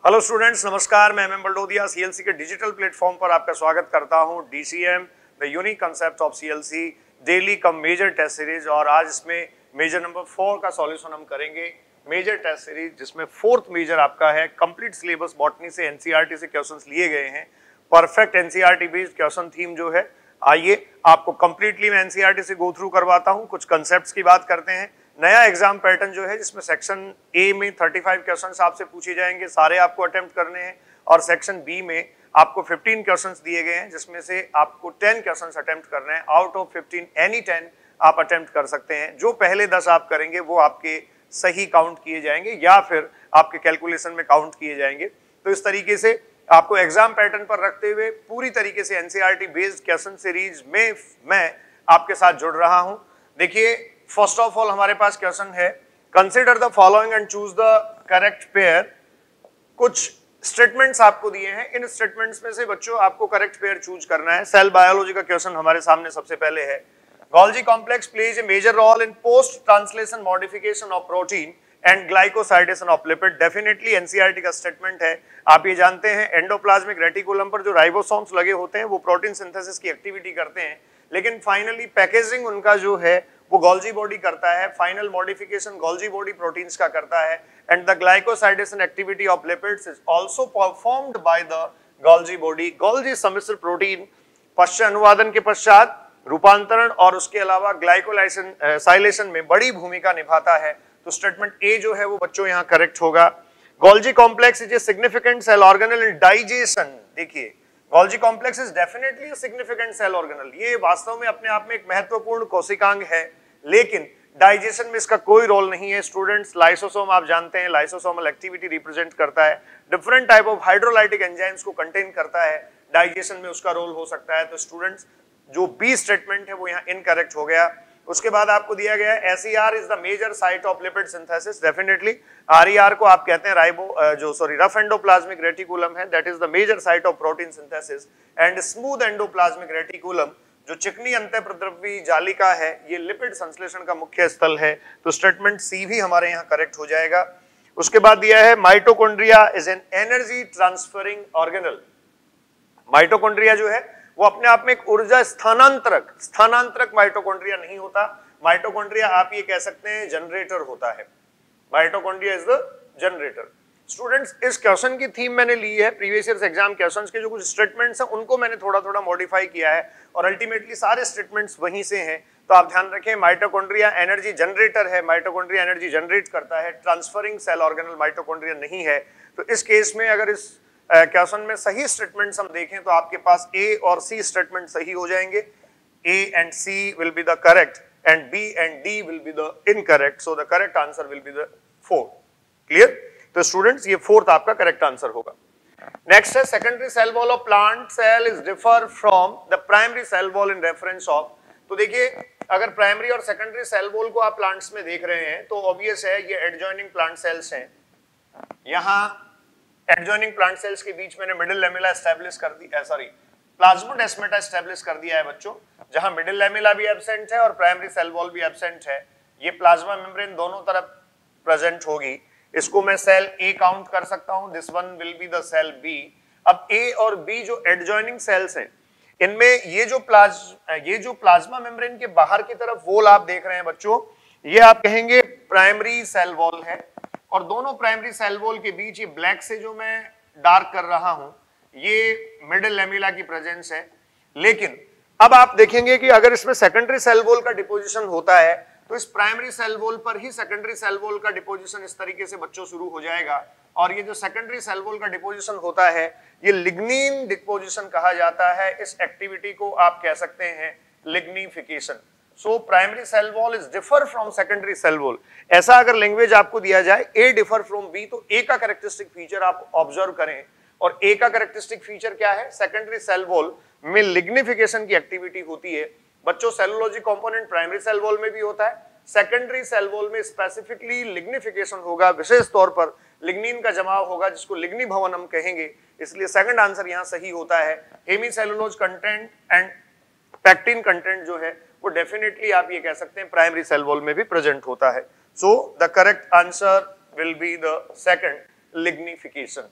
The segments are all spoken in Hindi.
हेलो स्टूडेंट्स, नमस्कार। मैं एम बलडोदिया सीएलसी के डिजिटल प्लेटफॉर्म पर आपका स्वागत करता हूं। DCM the unique concept of CLC daily cum major test series, और आज इसमें मेजर नंबर 4 का सॉल्यूशन हम करेंगे। मेजर टेस्ट सीरीज जिसमें फोर्थ मेजर आपका है। कंप्लीट सिलेबस बॉटनी से एनसीईआरटी से क्वेश्चंस लिए गए हैं। Perfect NCERT based question theme जो है, आइए आपको कंप्लीटली मैं एनसीईआरटी से गो थ्रू करवाता हूं। कुछ कंसेप्ट्स की बात करते हैं। नया एग्जाम पैटर्न जो है, जिसमें सेक्शन ए में 35 क्वेश्चंस आपसे पूछे जाएंगे, सारे आपको अटेम्प्ट करने हैं, और सेक्शन बी में आपको 15 क्वेश्चंस दिए गए हैं, जिसमें से आपको 10 क्वेश्चंस अटेम्प्ट करने हैं। आउट ऑफ 15 एनी 10 आप अटेम्प्ट कर सकते हैं। जो पहले 10 आप करेंगे वो आपके सही काउंट किए जाएंगे या फिर आपके कैलकुलेशन में काउंट किए जाएंगे। तो इस तरीके से आपको एग्जाम पैटर्न पर रखते हुए पूरी तरीके से एनसीईआरटी बेस्ड क्वेश्चन सीरीज में मैं आपके साथ जुड़ रहा हूं। देखिए, फर्स्ट ऑफ ऑल हमारे पास क्वेश्चन है, consider the following and choose the correct pair. कुछ स्टेटमेंट्स आपको दिए हैं, इन स्टेटमेंट्स में से बच्चों आपको करेक्ट पेयर चूज करना है। सेल बायोलॉजी का क्वेश्चन हमारे सामने सबसे पहले है। Golgi complex plays a major role in post translation modification of protein and glycosidation of lipid. Definitely NCERT का स्टेटमेंट है। आप ये जानते हैं, एंडोप्लाज्मिक रेटिकुलम पर जो राइबोसोम्स लगे होते हैं वो प्रोटीन सिंथेसिस की एक्टिविटी करते हैं, लेकिन फाइनली पैकेजिंग उनका जो है वो गोल्जी बॉडी करता है। Final modification Golgi body proteins का करता है। And the glycosidation activity of lipids is also performed by the Golgi body. Golgi सम्मिश्र प्रोटीन पश्चात अनुवादन के पश्चात रूपांतरण और उसके अलावा ग्लाइकोलाइसिलेशन में बड़ी भूमिका निभाता है। तो स्टेटमेंट ए जो है वो बच्चों यहाँ करेक्ट होगा। Golgi complex is a significant cell organelle in digestion. देखिए, Golgi complex is definitely a significant cell organelle. ये वास्तव में अपने आप में एक महत्वपूर्ण कोशिकांग है, लेकिन डाइजेशन में इसका कोई रोल नहीं है। स्टूडेंट्स, लाइसोसोम आप जानते हैं, लाइसोसोमल एक्टिविटी रिप्रेजेंट करता है, different type of hydrolytic enzymes को कंटेन करता है, डाइजेशन में उसका रोल हो सकता है। तो स्टूडेंट्स, जो बी स्टेटमेंट है वो यहाँ इनकरेक्ट हो गया। उसके बाद आपको दिया गया है SER is the major site of lipid synthesis. Definitely RER को आप कहते हैं रफ एंडोप्लाज्मिक रेटिकुलम है, that is the major site of protein synthesis. And smooth endoplasmic reticulum जो चिकनी अंतःप्रद्रवी जालिका है, ये लिपिड संश्लेषण का मुख्य स्थल है। तो स्टेटमेंट सी भी हमारे यहाँ करेक्ट हो जाएगा। उसके बाद दिया है mitochondria is an energy transferring organelle. Mitochondria जो है वो अपने आप में एक ऊर्जा स्थानांतरक माइटोकॉन्ड्रिया नहीं होता। माइटोकॉन्ड्रिया आप ये कह सकते हैं जनरेटर होता है। Mitochondria is the generator. Students, इस क्वेश्चन की थीम मैंने ली है प्रीवियस ईयर एग्जाम क्वेश्चंस के। जो कुछ स्टेटमेंट्स हैं उनको मैंने थोड़ा थोड़ा मॉडिफाई किया है, और अल्टीमेटली सारे स्टेटमेंट्स वहीं से हैं। तो आप ध्यान रखें, माइटोकॉन्ड्रिया एनर्जी जनरेटर है, माइटोकॉन्ड्रिया एनर्जी जनरेट करता है, ट्रांसफरिंग सेल ऑर्गेनल माइटोकॉन्ड्रिया नहीं है। तो इस केस में अगर इस क्वेश्चन में सही स्टेटमेंट्स हम देखें तो आपके पास ए और सी स्टेटमेंट सही हो जाएंगे। A and C will be the correct and B and D will be the incorrect. So the correct answer will be the 4। Clear? तो स्टूडेंट्स, ये 4th आपका करेक्ट आंसर होगा। नेक्स्ट है, secondary cell wall of plant cell is differ from the primary cell wall in reference of. तो देखिए, अगर प्राइमरी और सेकेंडरी सेल वॉल को आप प्लांट्स में देख रहे हैं तो ऑब्वियस है ये एडजॉइनिंग प्लांट सेल्स हैं। यहाँ एडजॉइनिंग प्लांट सेल्स के बीच मैंने मिडिल लेमेला एस्टैब्लिश कर दी, प्लाज्मोडेस्माटा एस्टैब्लिश कर दिया है बच्चों, जहां मिडिल लेमेला भी एब्सेंट है और प्राइमरी सेल वॉल भी एब्सेंट है। ये प्लाज्मा मेम्ब्रेन दोनों तरफ प्रेजेंट होगी। इसको मैं सेल ए काउंट कर सकता हूं, this one will be the cell B. अब ए और बी जो एडजॉइनिंग सेल्स हैं, इनमें ये जो प्लाज्मा मेम्ब्रेन के बाहर की तरफ वॉल आप देख रहे हैं बच्चों, ये आप कहेंगे प्राइमरी सेल वॉल है। और दोनों प्राइमरी सेल वॉल के बीच ये ब्लैक से जो मैं डार्क कर रहा हूं, ये मिडिल लेमेला की प्रेजेंस है। लेकिन अब आप देखेंगे कि अगर इसमें सेकेंडरी सेल वॉल का डिपोजिशन होता है तो इस प्राइमरी सेल वॉल पर ही सेकेंडरी सेल वॉल का डिपोजिशन इस तरीके से बच्चों शुरू हो जाएगा। और ये जो सेकेंडरी सेल वॉल का डिपोजिशन होता है, ये लिग्निन डिपोजिशन कहा जाता है। इस एक्टिविटी को आप कह सकते हैं lignification. So primary cell wall is differ from secondary cell wall. ऐसा अगर लैंग्वेज आपको दिया जाए ए डिफर फ्रॉम बी, तो ए का कैरेक्टरिस्टिक फीचर आप ऑब्जर्व करें। और ए का कैरेक्टरिस्टिक फीचर क्या है? सेकेंडरी सेल वॉल में लिग्निफिकेशन की एक्टिविटी होती है। बच्चों, cellulosic component primary cell wall में भी होता है, सेकेंडरी सेल वॉल में स्पेसिफिकली लिग्निफिकेशन होगा, विशेष तौर पर लिग्निन का जमाव होगा, जिसको लिग्नी भवन हम कहेंगे। इसलिए सेकंड आंसर यहाँ सही होता है। Hemicellulose content and pectin content जो है वो डेफिनेटली आप ये कह सकते हैं प्राइमरी सेल वॉल में भी प्रेजेंट होता है। So the correct answer will be the second, lignification.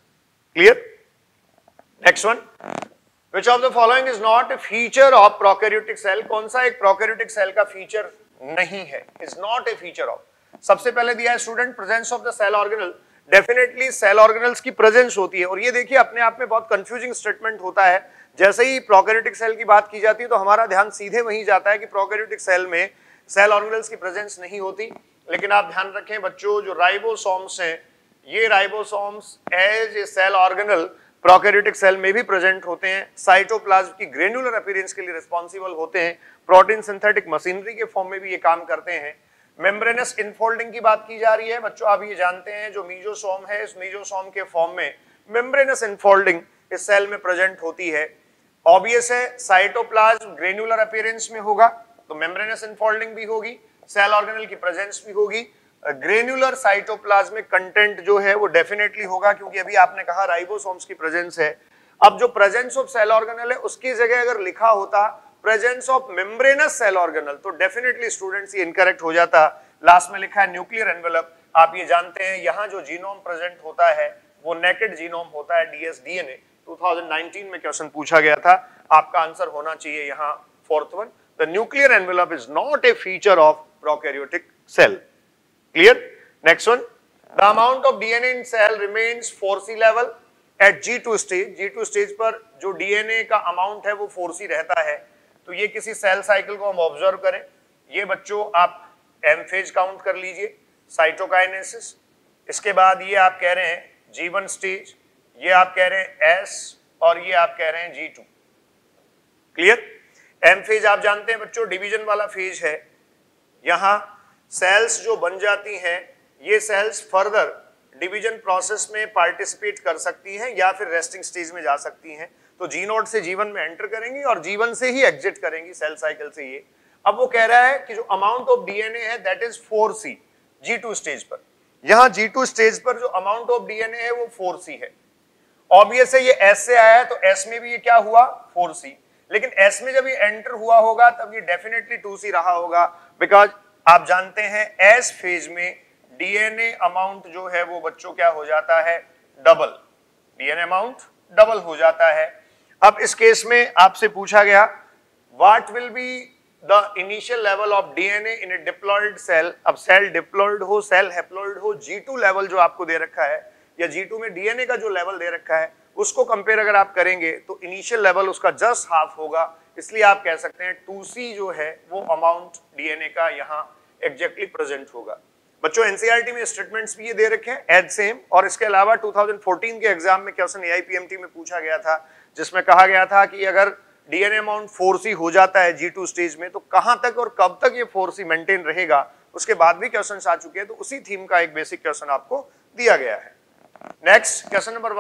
Clear? Next one, which of the following is not a feature of prokaryotic cell? कौन सा एक प्रोकैरियोटिक सेल का फीचर नहीं है? Is not a feature of. सबसे पहले दिया है student presence of the cell organelle. Definitely cell organelles की प्रेजेंस होती है, और ये देखिए अपने आप में बहुत कंफ्यूजिंग स्टेटमेंट होता है। जैसे ही प्रोकैरियोटिक सेल की बात की जाती है तो हमारा ध्यान सीधे वहीं जाता है कि प्रोकैरियोटिक सेल में सेल ऑर्गेनल्स की प्रेजेंस नहीं होती। लेकिन आप ध्यान रखें बच्चों, जो राइबोसोम्स हैं, ये ribosomes as a cell organelle prokaryotic cell में भी प्रेजेंट होते हैं। साइटोप्लाज्म की ग्रेनुलर अपीयरेंस के लिए रिस्पॉन्सिबल होते हैं। प्रोटीन सिंथेटिक मशीनरी के फॉर्म में भी ये काम करते हैं। मेम्ब्रेनस इनफोल्डिंग की बात की जा रही है बच्चों, आप ये जानते हैं जो मीजोसोम है, इस मीजोसोम के फॉर्म में मेम्ब्रेनस इनफोल्डिंग इस सेल में प्रेजेंट होती है। ऑब्वियस है साइटोप्लाज्म ग्रेनुलर अपीयरेंस में होगा तो मेम्ब्रेनस इनफोल्डिंग भी होगी, सेल ऑर्गेनल की प्रेजेंस भी होगी। ग्रेनुलर साइटोप्लाज्मिक कंटेंट जो है वो डेफिनेटली होगा, क्योंकि अभी आपने कहा राइबोसोम्स की प्रेजेंस है। अब जो प्रेजेंस ऑफ सेल ऑर्गेनल है उसकी जगह अगर लिखा होता presence of membranous cell organelle तो डेफिनेटली स्टूडेंट्स ये इनकरेक्ट हो जाता। लास्ट में लिखा है न्यूक्लियर एनवेलप। आप ये जानते हैं यहाँ जो जीनोम प्रेजेंट होता है वो नेकेड जीनोम होता है, dsDNA। 2019 में क्वेश्चन पूछा गया था, आपका आंसर होना चाहिए यहाँ fourth one, the nuclear envelope is not a feature of prokaryotic cell. Clear? Next one, the amount of DNA in cell remains 4C level at G2 stage. G2 stage पर जो DNA का अमाउंट है वो 4C रहता है। तो ये किसी सेल साइकिल को हम ऑब्जर्व करें, ये बच्चों आप एम फेज काउंट कर लीजिए, साइटोकाइनेसिस। इसके बाद ये आप कह रहे हैं G1 स्टेज, ये आप कह रहे हैं S, और ये आप कह रहे हैं G2। क्लियर? एम फेज आप जानते हैं बच्चों डिवीजन वाला फेज है। यहां सेल्स जो बन जाती हैं ये सेल्स फर्दर डिवीजन प्रोसेस में पार्टिसिपेट कर सकती हैं या फिर रेस्टिंग स्टेज में जा सकती हैं। तो G0 से G1 में एंटर करेंगी और G1 से ही एग्जिट करेंगी सेल साइकिल से। ये अब वो कह रहा है कि जो अमाउंट ऑफ DNA है that is 4C G2 stage पर। यहां G2 स्टेज पर जो अमाउंट ऑफ DNA है वो 4C है। ऑब्वियस है ये S से आया है तो S में भी ये क्या हुआ 4C, लेकिन S में जब ये एंटर हुआ होगा तब ये डेफिनेटली 2C रहा होगा, बिकॉज आप जानते हैं एस फेज में डीएनए अमाउंट जो है वो बच्चों क्या हो जाता है डबल, डीएनए अमाउंट डबल हो जाता है। अब इस केस में आपसे पूछा गया what will be the initial level of DNA in a diploid cell. अब सेल डिप्लॉयड हो, सेल हैप्लॉयड हो, G2 लेवल जो आपको दे रखा है या G2 में डीएनए का जो लेवल दे रखा है उसको कंपेयर अगर आप करेंगे तो इनिशियल लेवल उसका जस्ट हाफ होगा। इसलिए आप कह सकते हैं 2C जो है वो अमाउंट डीएनए का यहाँ एग्जैक्टली प्रेजेंट होगा। बच्चों एनसीईआरटी में स्टेटमेंट्स भी ये दे रखे हैं एज सेम, और इसके अलावा 2014 के एग्जाम में क्वेश्चन एआईपीएमटी में पूछा गया था जिसमें कहा गया था कि अगर डीएनए अमाउंट 4C हो जाता है G2 स्टेज में तो कहां तक और कब तक ये 4C मेंटेन रहेगा। उसके बाद भी क्वेश्चन आ चुके हैं, तो उसी थीम का एक बेसिक क्वेश्चन आपको दिया गया है। नेक्स्ट क्वेश्चन नंबर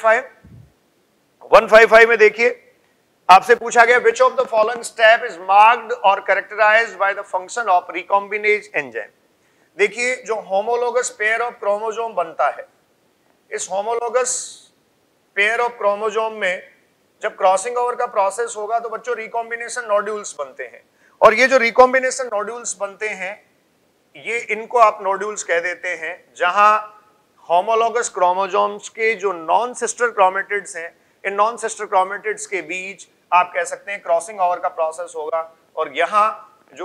155 में देखिए आपसे पूछा गया which of the following step is marked और characterized by the function of recombinase enzyme. देखिए जो होमोलोगस पेयर ऑफ क्रोमोसोम बनता है, इस होमोलोगस पेयर ऑफ क्रोमोसोम में जब क्रॉसिंग ओवर का प्रोसेस होगा तो बच्चों रिकॉम्बिनेशन नोड्यूल्स बनते हैं, और ये जो रिकॉम्बिनेशन नोड्यूल्स बनते हैं ये इनको आप नोड्यूल्स कह देते हैं, जहां होमोलोगस क्रोमोसोम्स के जो नॉन सिस्टर क्रोमेटिड्स हैं इन नॉन सिस्टर क्रोमेटिड्स के बीच आप कह सकते हैं क्रॉसिंग ओवर का प्रोसेस होगा, और यहां जो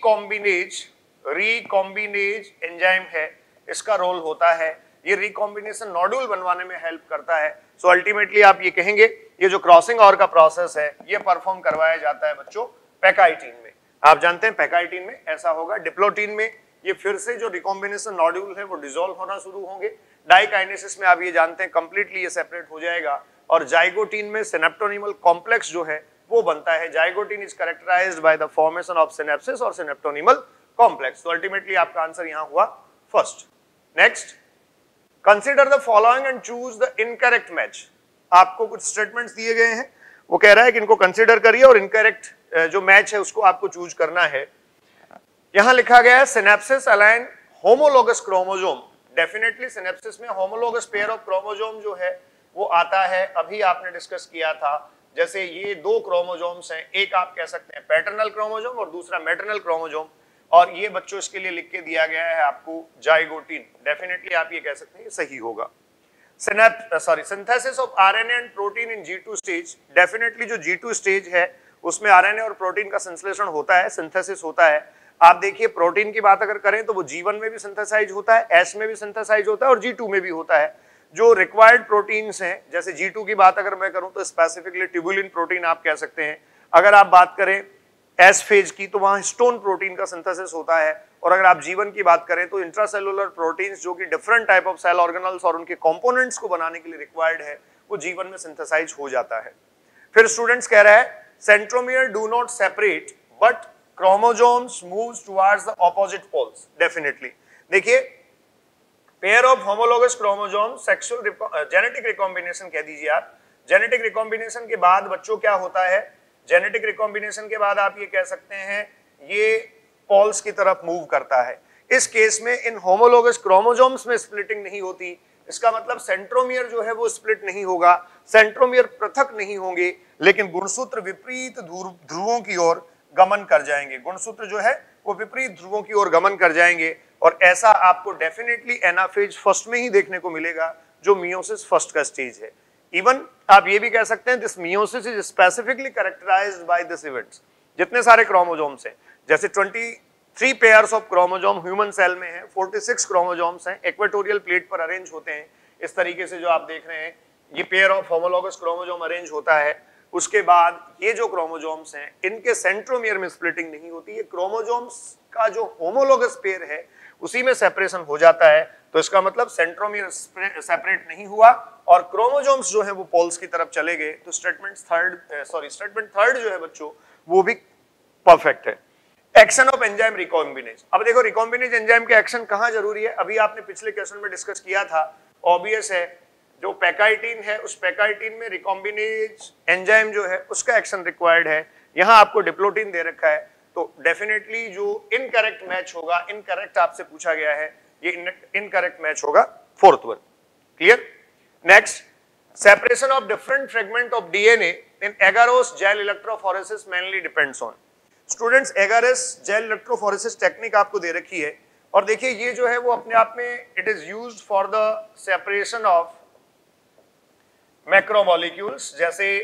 रिकॉम्बिनेज एंजाइम है इसका रोल होता है, ये रिकॉम्बिनेशन नोड्यूल बनवाने में हेल्प करता है। सो अल्टीमेटली आप ये कहेंगे ये जो क्रॉसिंग ओवर का प्रोसेस है ये परफॉर्म करवाया जाता है बच्चों पैकाइटिन में। आप जानते हैं पैकाइटिन में ऐसा होगा, डिप्लोटिन में ये फिर से जो रिकॉम्बिनेशन नोड्यूल है वो डिसॉल्व होना शुरू होंगे, डाइकाइनेसिस में आप ये जानते हैं कंप्लीटली ये सेपरेट हो जाएगा, और जाइगोटीन में सिनेप्टोनिमल कॉम्प्लेक्स जो है वो बनता है। Zygotene is characterized by the formation of synapsis और सिनेप्टोनिमल कॉम्प्लेक्स। तो अल्टीमेटली आपका आंसर यहां हुआ first. Next, consider the following and choose the incorrect match. आपको कुछ स्टेटमेंट्स दिए गए हैं, वो कह रहा है कि इनको कंसीडर करिए और इनकरेक्ट जो मैच है उसको आपको चूज करना है। यहां लिखा गया है synapsis align homologous chromosome. Definitely synapsis में होमोलोगस पेयर ऑफ क्रोमोसोम जो है वो आता है, अभी आपने डिस्कस किया था। जैसे ये दो क्रोमोसोम्स हैं, एक आप कह सकते हैं पैटर्नल क्रोमोसोम और दूसरा मैटरनल क्रोमोसोम, और ये बच्चों इसके लिए लिख के दिया गया है आपको जाइगोटीन। डेफिनेटली आप ये कह सकते हैं ये सही होगा। Synthesis of RNA and protein in G2 stage. Definitely जो G2 स्टेज है उसमें आरएनए और प्रोटीन का संश्लेषण होता है, सिंथेसिस होता है। आप देखिए प्रोटीन की बात अगर करें तो वो G1 में भी सिंथेसाइज होता है, S में भी सिंथेसाइज होता है और G2 में भी होता है। जो रिक्वायर्ड प्रोटीन्स हैं, जैसे G2 की बात अगर मैं करूं तो स्पेसिफिकली ट्यूबुलिन प्रोटीन आप कह सकते हैं। अगर आप बात करें एस फेज की तो वहां हिस्टोन प्रोटीन का सिंथेसिस होता है। और अगर आप जीवन की बात करें तो इंट्रासेलुलर प्रोटीन्स जो कि different type of cell organelles और उनके कंपोनेंट्स को बनाने के लिए रिक्वायर्ड है, वो जीवन में सिंथेसाइज हो जाता है। फिर स्टूडेंट्स कह रहा है centromere do not separate but chromosomes moves towards the opposite poles. Definitely देखिए pair of homologous chromosome sexual genetic recombination कह दीजिए आप। जेनेटिक रिकॉम्बिनेशन के बाद बच्चों क्या होता है, जेनेटिक रिकॉम्बिनेशन के बाद आप ये कह सकते हैं ये पोल्स की तरफ मूव करता है। इस केस में इन होमोलोगस क्रोमोसोम्स में स्प्लिटिंग नहीं होती, इसका मतलब सेंट्रोमियर जो है वो स्प्लिट नहीं होगा, सेंट्रोमियर पृथक नहीं होंगे, लेकिन गुणसूत्र विपरीत ध्रुवों की ओर गमन कर जाएंगे। गुणसूत्र जो है वो विपरीत ध्रुवों की ओर गमन कर जाएंगे और ऐसा आपको डेफिनेटली एनाफेज फर्स्ट में ही देखने को मिलेगा, जो मियोसिस फर्स्ट का स्टेज है। इवन आप ये भी कह सकते हैं this meiosis is specifically characterized by this events. जितने सारे क्रोमोसोम्स हैं, जैसे 23 pairs of chromosome human cell में है, 46 क्रोमोसोम्स हैं, इक्वेटोरियल प्लेट पर अरेंज होते हैं। इस तरीके से जो आप देख रहे हैं ये pair of homologous chromosome arrange होता है। उसके बाद ये जो क्रोमोसोम्स हैं इनके सेंट्रोमियर में स्प्लिटिंग नहीं होती, ये क्रोमोसोम्स का जो होमोलोगस पेयर है उसी में सेपरेशन हो जाता है। तो इसका मतलब सेंट्रोमियर सेपरेट नहीं हुआ और क्रोमोसोम्स जो है वो पोल्स की तरफ चले गए। तो स्टेटमेंट थर्ड जो है बच्चों वो भी परफेक्ट है। Action of enzyme recombinase. अब देखो रिकॉम्बिनेज एंजाइम के एक्शन कहां जरूरी है, अभी आपने पिछले क्वेश्चन में डिस्कस किया था। ऑब्वियस है जो पैकाइटिन है उस पैकाइटिन में रिकॉम्बिनेज एंजाइम जो है उसका एक्शन रिक्वायर्ड है। यहां आपको डिप्लोटिन दे रखा है, तो डेफिनेटली जो इनकरेक्ट मैच होगा, इनकरेक्ट आपसे पूछा गया है, ये इनकरेक्ट मैच होगा fourth one. Clear. Next, separation of different fragment of DNA in agarose gel electrophoresis mainly depends on. Students agarose gel electrophoresis technique आपको दे रखी है और देखिए ये जो है वो अपने आप में it is used for the separation of macromolecules, जैसे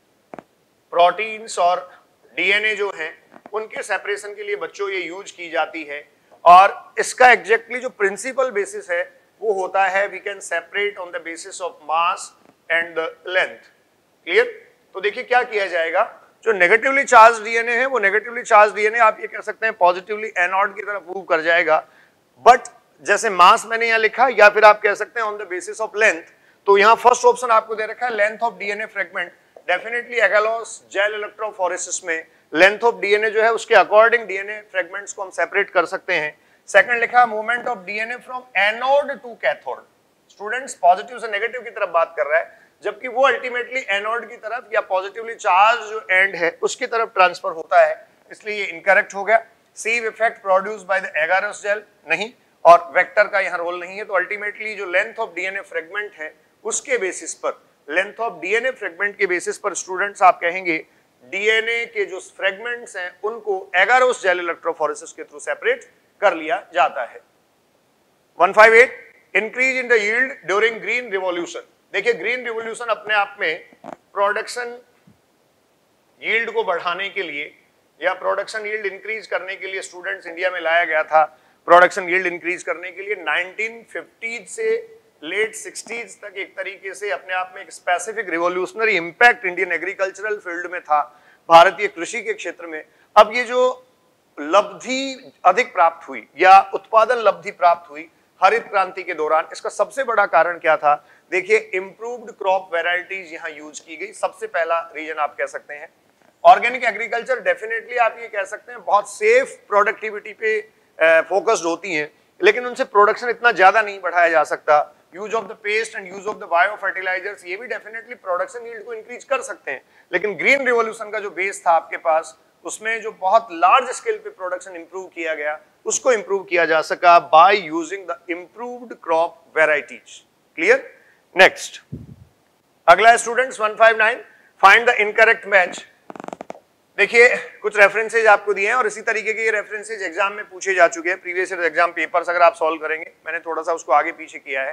प्रोटीन्स और डीएनए जो हैं उनके सेपरेशन के लिए बच्चों ये यूज की जाती है। और इसका एग्जैक्टली जो प्रिंसिपल बेसिस है वो होता है we can separate on the basis of mass and the length. Clear. तो देखिए क्या किया जाएगा, जो नेगेटिवली चार्ज डीएनए है वो नेगेटिवली चार्ज डीएनए आप ये कह सकते हैं पॉजिटिवली एनोड की तरफ मूव कर जाएगा। बट जैसे मास मैंने यहाँ लिखा या फिर आप कह सकते हैं on the basis of length, तो यहाँ फर्स्ट ऑप्शन आपको दे रखा है length of DNA fragment. Definitely agarose gel electrophoresis में लेंथ ऑफ डीएनए जो है उसके अकॉर्डिंग डीएनए फ्रेगमेंट्स को हम सेपरेट कर सकते हैं। सेकंड लिखा movement of DNA from anode to cathode. Students positive से नेगेटिव की तरफ बात कर रहा है, जबकि वो अल्टीमेटली एनोड की तरफ या पॉजिटिवली चार्ज जो एंड है उसकी तरफ ट्रांसफर होता है, इसलिए ये इनकरेक्ट हो गया। Sieve effect produced by the agarose gel नहीं, और वेक्टर का यहाँ रोल नहीं है। तो अल्टीमेटली जो लेंथ ऑफ डीएनए फ्रेगमेंट है उसके बेसिस पर, लेंथ ऑफ डीएनए फ्रेगमेंट के बेसिस पर स्टूडेंट्स आप कहेंगे डीएनए के जो फ्रेगमेंट्स हैं उनको एगारोस जेल इलेक्ट्रोफोरेसिस के थ्रू सेपरेट कर लिया जाता है। 158 increase in the yield during green revolution. देखिए ग्रीन रिवॉल्यूशन अपने आप में प्रोडक्शन यील्ड को बढ़ाने के लिए या प्रोडक्शन यील्ड इंक्रीज करने के लिए स्टूडेंट्स इंडिया में लाया गया था। प्रोडक्शन यील्ड इंक्रीज करने के लिए 1950 से लेट 60s तक एक तरीके से अपने आप में एक specific revolutionary impact Indian agricultural field में था, भारतीय कृषि के क्षेत्र में। अब ये जो लब्धि अधिक प्राप्त हुई या उत्पादन लब्धि प्राप्त हुई हरित क्रांति के दौरान, इसका सबसे बड़ा कारण क्या था? देखिए इंप्रूव्ड क्रॉप वैरायटीज यहाँ यूज की गई। सबसे पहला रीजन आप कह सकते हैं ऑर्गेनिक एग्रीकल्चर। डेफिनेटली आप ये कह सकते हैं बहुत सेफ प्रोडक्टिविटी पे फोकस्ड होती हैं, लेकिन उनसे प्रोडक्शन इतना ज्यादा नहीं बढ़ाया जा सकता। Use of the pest and use of the biofertilizers ये भी डेफिनेटली प्रोडक्शन यील्ड को इंक्रीज कर सकते हैं, लेकिन ग्रीन रिवॉल्यूशन का जो बेस था आपके पास उसमें जो बहुत लार्ज स्केल पे प्रोडक्शन इंप्रूव किया गया उसको इंप्रूव किया जा सका by using the improved crop varieties. Clear. Next अगला है students 159 find the incorrect match. देखिए कुछ रेफरेंसेज आपको दिए हैं और इसी तरीके के ये रेफरेंसेज एग्जाम में पूछे जा चुके हैं। प्रीवियस ईयर एग्जाम पेपर्स अगर आप सॉल्व करेंगे, मैंने थोड़ा सा उसको आगे पीछे किया है।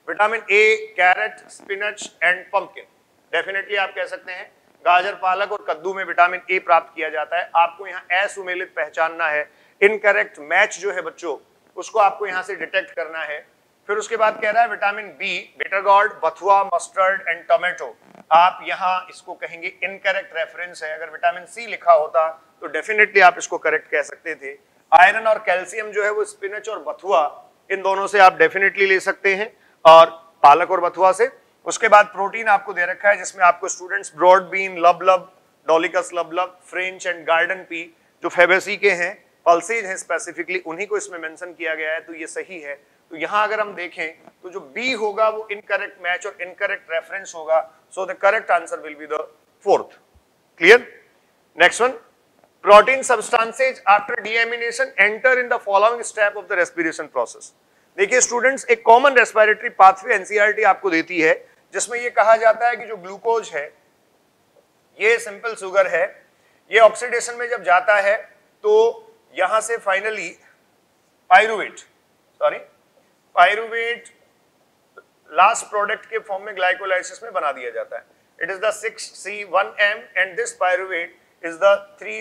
Vitamin A carrot, spinach and pumpkin, definitely आप कह सकते हैं गाजर, पालक और कद्दू में विटामिन ए प्राप्त किया जाता है। आपको यहाँ असुमेलित पहचानना है, इनकरेक्ट मैच जो है बच्चों उसको आपको यहाँ से डिटेक्ट करना है। फिर उसके बाद कह रहा है vitamin B, bitter gourd, bathua, mustard and tomato, आप यहाँ इसको कहेंगे इनकरेक्ट रेफरेंस है। अगर विटामिन सी लिखा होता तो डेफिनेटली आप इसको करेक्ट कह सकते थे। आयरन और कैल्शियम जो है वो स्पिनच और बथुआ, इन दोनों से आप डेफिनेटली ले सकते हैं, और पालक और बथुआ से। उसके बाद प्रोटीन आपको दे रखा है जिसमें आपको students broad bean, lablab, dolichos lablab, French and garden pea जो फेबेसी के हैं, पल्सेज हैं स्पेसिफिकली, उन्हीं को इसमें मेंशन किया गया है, तो ये सही है। तो यहां अगर हम देखें तो जो बी होगा वो इनकरेक्ट मैच और इनकरेक्ट रेफरेंस होगा, so the correct answer will be the fourth. Clear? Next one, protein substances after deamination enter in the following step of the respiration process. देखिए स्टूडेंट्स, एक कॉमन रेस्पिरेटरी पाथवे एनसीईआरटी आपको देती है जिसमें ये कहा जाता है कि जो ग्लूकोज है, ये सिंपल शुगर है, ये ऑक्सीडेशन में जब जाता है तो यहां से फाइनली पायरुवेट लास्ट प्रोडक्ट के फॉर्म में ग्लाइकोलाइसिस में बना दिया जाता है। It is the 6C1M and this pyruvate is the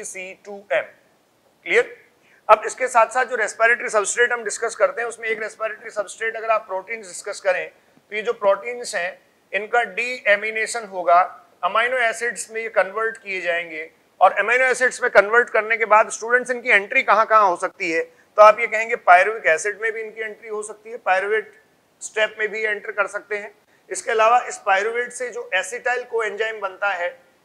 3C2M। Clear? अब इसके साथ साथ जो रेस्पिरेटरी सबस्ट्रेट हम डिस्कस करते हैं उसमें एक रेस्पिरेटरी सबस्ट्रेट, अगर आप प्रोटीन डिस्कस करें तो ये जो प्रोटीन्स हैं इनका डीएमिनेशन होगा, अमीनो एसिड्स में ये कन्वर्ट किए जाएंगे, और अमीनो एसिड्स में कन्वर्ट करने के बाद स्टूडेंट्स इनकी एंट्री कहाँ कहाँ हो सकती है, तो आप ये कहेंगे पायरुविक एसिड में भी इनकी एंट्री हो सकती है, पायरुवेट स्टेप में भी एंटर कर सकते हैं। इसके अलावा इस पायरुवेट से जो एसिटाइल कोएंजाइम बनता है,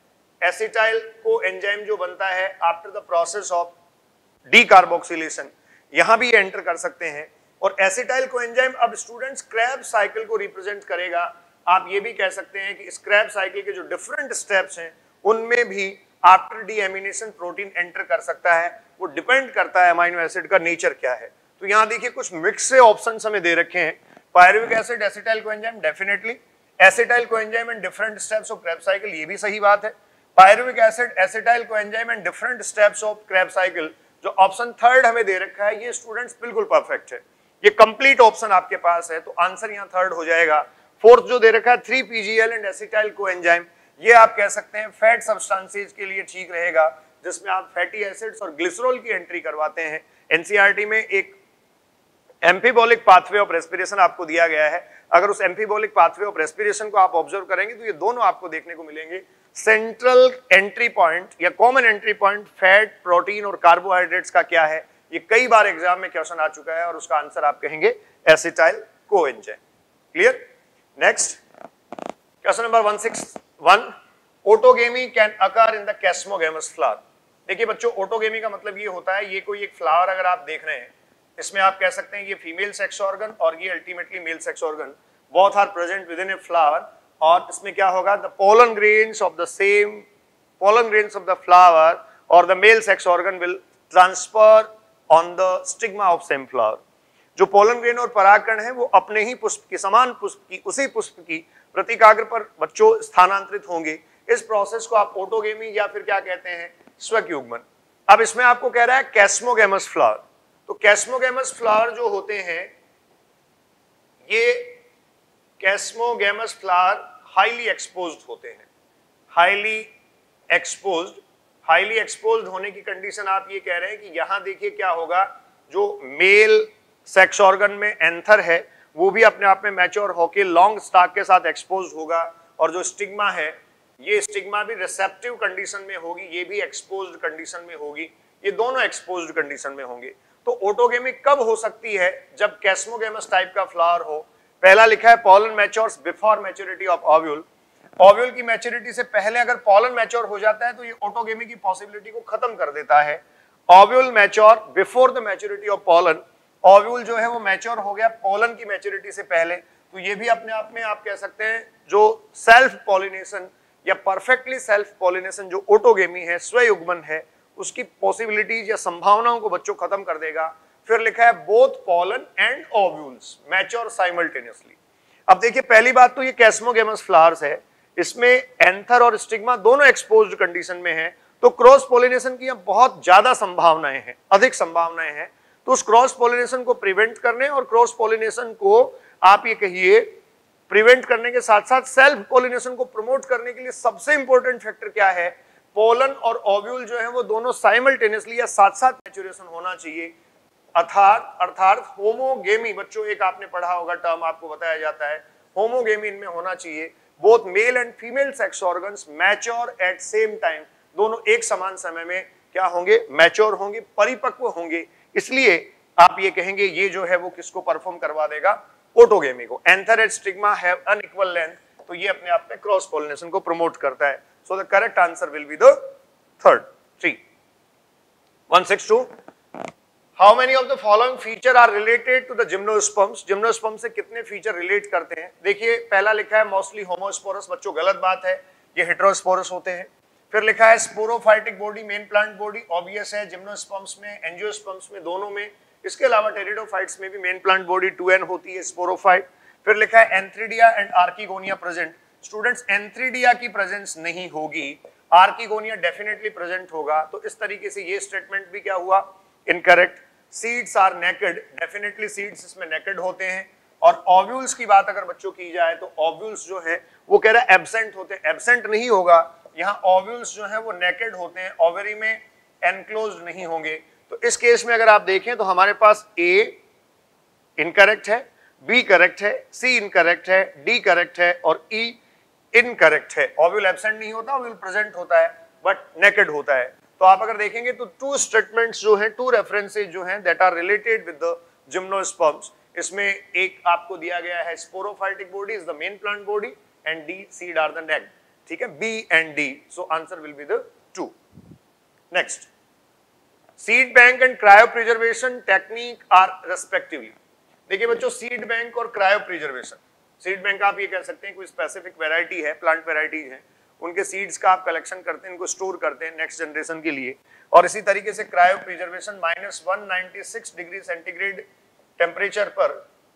एसिटाइल कोएंजाइम जो बनता है after the process of decarboxylation, यहां भी एंटर कर सकते हैं। और एसिटाइल कोएंजाइम अब स्टूडेंट्स क्रेब्स साइकिल को रिप्रेजेंट करेगा। आप ये भी कह सकते हैं कि स्क्रैब साइकिल के जो डिफरेंट स्टेप्स हैं उनमें भी आफ्टर डीएमिनेशन प्रोटीन एंटर कर सकता है। वो डिपेंड करता है अमीनो एसिड का नेचर क्या है। तो यहाँ देखिए कुछ मिक्स से ऑप्शंस हमें दे रखे हैं, pyruvic acid, acetyl coenzyme, definitely acetyl coenzyme and different steps of Kreb cycle, ये भी सही बात है। Pyruvic acid, acetyl coenzyme and different steps of Kreb cycle, जो ऑप्शन थर्ड हमें दे रखा है, ये स्टूडेंट्स बिल्कुल परफेक्ट है, ये कंप्लीट ऑप्शन आपके पास है, तो आंसर यहाँ थर्ड हो जाएगा। फोर्थ जो दे रखा है 3PGL एंड एसिटाइल कोएंजाइम, ये आप कह सकते हैं फैट सब्सटेंसेज के लिए ठीक रहेगा, जिसमें आप फैटी एसिड्स और ग्लिसरॉल की एंट्री करवाते हैं। एनसीईआरटी में एक एम्फीबॉलिक पाथवे ऑफ रेस्पिरेशन आपको दिया गया है। अगर उस एम्फीबॉलिक पाथवे ऑफ रेस्पिरेशन को आप ऑब्जर्व करेंगे तो ये दोनों आपको देखने को मिलेंगे। सेंट्रल एंट्री पॉइंट या common entry point fat, protein और कार्बोहाइड्रेट्स का क्या है, ये कई बार एग्जाम में क्वेश्चन आ चुका है और उसका आंसर आप कहेंगे acetyl coenzyme. Clear? Next question number 161, autogamy can occur in the chasmogamous flower. देखिए बच्चों, ऑटोगेमी का मतलब ये होता है, ये कोई एक फ्लावर अगर आप देख रहे हैं, इसमें आप कह सकते हैं ये फीमेल सेक्स ऑर्गन और ये ultimately male sex organ, both are present with in a flower, और इसमें क्या होगा, the pollen grains of the same pollen grains of the flower और the male sex organ will transfer on the stigma of same flower. जो पोलन ग्रेन और परागकण है वो अपने ही पुष्प की, समान पुष्प की, उसी पुष्प की प्रतिकाग्र पर बच्चों स्थानांतरित होंगे। इस प्रोसेस को आप ऑटोगेमी या फिर क्या कहते हैं, स्वयुग्मन। अब इसमें आपको कह रहा है कैस्मोगेमस फ्लावर, तो कैस्मोगेमस फ्लावर जो होते हैं, ये कैस्मोगेमस फ्लावर हाईली एक्सपोज्ड होते हैं। हाईली एक्सपोज्ड होने की कंडीशन आप ये कह रहे हैं कि यहां देखिए क्या होगा, जो मेल सेक्स ऑर्गन में एंथर है वो भी अपने आप में मैच्योर होके लॉन्ग स्टाक के साथ एक्सपोज होगा, और जो स्टिग्मा है ये स्टिग्मा भी रिसेप्टिव कंडीशन में होगी, ये भी एक्सपोज्ड कंडीशन में होगी, ये दोनों एक्सपोज्ड कंडीशन में होंगे। तो ऑटोगेमी कब हो सकती है, जब कैस्मोगेमस टाइप का फ्लावर हो। पहला लिखा है pollen matures before maturity of ovule, ovule की मैच्योरिटी से पहले अगर पॉलन मैच्योर हो जाता है तो ये ऑटोगेमी की पॉसिबिलिटी को खत्म कर देता है। Ovule mature before the maturity of pollen, ovule जो है वो मैच्योर हो गया पोलन की मैच्योरिटी से पहले, तो ये भी अपने आप में आप कह सकते हैं जो सेल्फ पॉलिनेशन या परफेक्टली सेल्फ पॉलिनेशन जो ऑटोगेमी है, स्वयुग्मन है, उसकी पॉसिबिलिटीज या संभावनाओं को बच्चों खत्म कर देगा। फिर लिखा है both pollen and ovules mature simultaneously. अब देखिए पहली बात तो ये कैस्मोगेमस फ्लावर्स है, इसमें एंथर और स्टिग्मा दोनों एक्सपोज्ड कंडीशन में है, तो क्रॉस पॉलिनेशन की बहुत ज्यादा संभावनाएं हैं, अधिक संभावनाएं हैं। तो उस क्रॉस पॉलिनेशन को प्रिवेंट करने और क्रॉस पॉलिनेशन को आप ये कहिए प्रिवेंट करने के साथ साथ सेल्फ पोलिनेशन को प्रमोट करने के लिए सबसे इंपॉर्टेंट फैक्टर क्या है, पोलन और ओव्यूल जो है वो दोनों साइमल्टेनियसली या साथ साथ मैच्योरेशन होना चाहिए। अर्थात होमोगेमी, बच्चों एक आपने पढ़ा होगा टर्म, आपको बताया जाता है होमोगेमी इनमें होना चाहिए। Both male and female sex organs mature at same time, दोनों एक समान समय में क्या होंगे, मैच्योर होंगे, परिपक्व होंगे। इसलिए आप ये कहेंगे ये जो है वो किसको परफॉर्म करवा देगा, ऑटोगेमी को। Anther and stigma have unequal length, तो ये अपने आप में क्रॉस पोलिनेशन को प्रमोट करता है। So the correct answer will be the third 3। 162, how many of the following feature are related to the gymnosperms, gymnosperm से कितने फीचर रिलेट करते हैं। देखिए पहला लिखा है मोस्टली होमोस्पोरस, बच्चों गलत बात है, ये हेटेरोस्पोरस होते हैं। फिर लिखा है sporophytic body, main plant body, obvious है जिम्नोस्पर्म्स में, एंजियोस्पर्म्स में, दोनों में। इसके अलावा टेरिडोफाइट्स में भी मेन प्लांट बॉडी 2n होती है, स्पोरोफाइट। फिर लिखा है antheridia and archegonia present. Students antheridia की प्रेजेंस नहीं होगी, आर्किगोनिया डेफिनेटली प्रेजेंट होगा। तो इस तरीके से ये स्टेटमेंट भी क्या हुआ, incorrect. Seeds are naked, definitely seeds इसमें नेकेड होते हैं। और ओव्यूल्स की बात अगर बच्चों की जाए तो ओव्यूल्स जो है वो कह रहा है एब्सेंट होते हैं, एब्सेंट नहीं होगा, यहाँ ओव्यूल्स जो है वो नेकेड होते हैं, ओवरी में एनक्लोज्ड नहीं होंगे। तो इस केस में अगर आप देखें तो हमारे पास ए इनकरेक्ट है, बी करेक्ट है, सी इनकरेक्ट है, डी करेक्ट है और ई इनकरेक्ट है। ओव्यूल एब्सेंट नहीं होता, ओव्यूल प्रेजेंट होता है बट नेकेड होता है। तो आप अगर देखेंगे तो टू स्टेटमेंट्स जो हैं, टू रेफरेंसेस जो हैं that are related with the gymnosperms, इसमें एक आपको दिया गया है sporophytic body is the main plant body and D seed are the naked, ठीक है, B and D. So answer will be the 2। Next, seed bank and cryopreservation technique are respectively. देखिए बच्चों सीड बैंक और क्रायो प्रिजर्वेशन, सीड बैंक आप ये कह सकते हैं कोई स्पेसिफिक वैरायटी है, प्लांट वैरायटीज है, उनके सीड्स का आप कलेक्शन करते हैं, इनको स्टोर करते हैं नेक्स्ट जनरेशन के लिए। और इसी तरीके से cryopreservation -196 degree centigrade temperature पर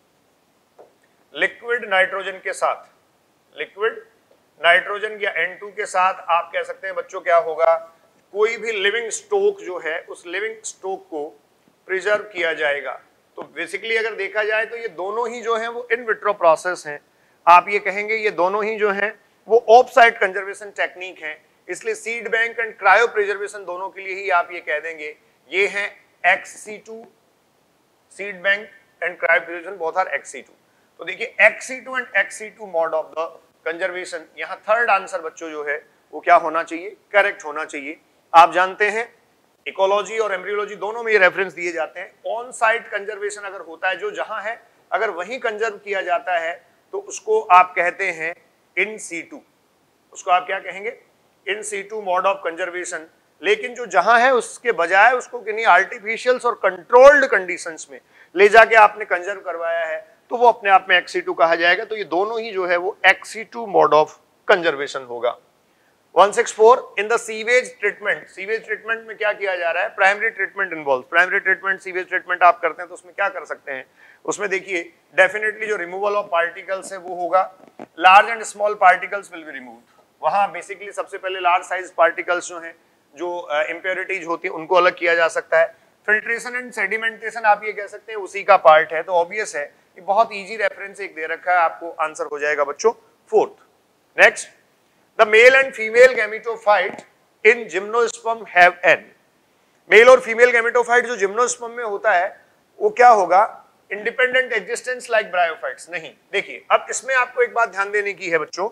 लिक्विड नाइट्रोजन के साथ, लिक्विड नाइट्रोजन या N2 के साथ आप कह सकते हैं बच्चों क्या होगा, कोई भी लिविंग स्टॉक जो है उस लिविंग स्टॉक को प्रिजर्व किया जाएगा। तो बेसिकली अगर देखा जाए तो ये दोनों ही जो हैं वो इन विट्रो प्रोसेस हैं। आप ये कहेंगे ये दोनों ही जो हैं वो ऑफ साइट कंजर्वेशन टेक्निक है। इसलिए seed bank and cryopreservation दोनों के लिए ही आप ये कह देंगे ये हैं XC2, seed bank and cryopreservation both are XC2। तो देखिए XC2 and XC2 mode of the conservation, यहाँ थर्ड आंसर बच्चों जो है वो क्या होना चाहिए, करेक्ट होना चाहिए। आप जानते हैं इकोलॉजी और एम्ब्रियोलॉजी दोनों में ये रेफरेंस दिए जाते हैं। ऑन साइट कंजर्वेशन अगर होता है, जो जहां है अगर वहीं कंजर्व किया जाता है तो उसको आप कहते हैं इन सीटू, उसको आप क्या कहेंगे, in situ mode of conservation. लेकिन जो जहां है उसके बजाय उसको किन्हीं आर्टिफिशियल्स और कंट्रोल्ड कंडीशंस में ले जाके आपने कंजर्व करवाया है तो वो अपने आप में XC2 कहा जाएगा। तो ये दोनों ही जो है वो XC2 मोड ऑफ कंजर्वेशन होगा। 164, in the sewage treatment, sewage treatment में क्या किया जा रहा है, primary treatment involve. Primary treatment sewage treatment आप करते हैं तो उसमें क्या कर सकते हैं, उसमें देखिए डेफिनेटली जो रिमूवल ऑफ पार्टिकल्स है वो होगा, large and small particles will be removed. वहां बेसिकली सबसे पहले लार्ज साइज पार्टिकल्स जो हैं, जो इम्प्योरिटीज होती है उनको अलग किया जा सकता है। फिल्ट्रेशन एंड सेडिमेंटेशन आप ये कह सकते हैं उसी का पार्ट है। तो ऑब्वियस है कि बहुत इजी रेफरेंस एक दे रखा है, आपको आंसर हो जाएगा बच्चों 4th। Next, the male and female gametophyte in gymnosperm have n. Male और फीमेल गैमेटोफाइट जो जिम्नोस्पर्म में होता है वो क्या होगा, इंडिपेंडेंट एग्जिस्टेंस लाइक ब्रायोफाइट्स नहीं। देखिए अब इसमें आपको एक बात ध्यान देने की है बच्चों,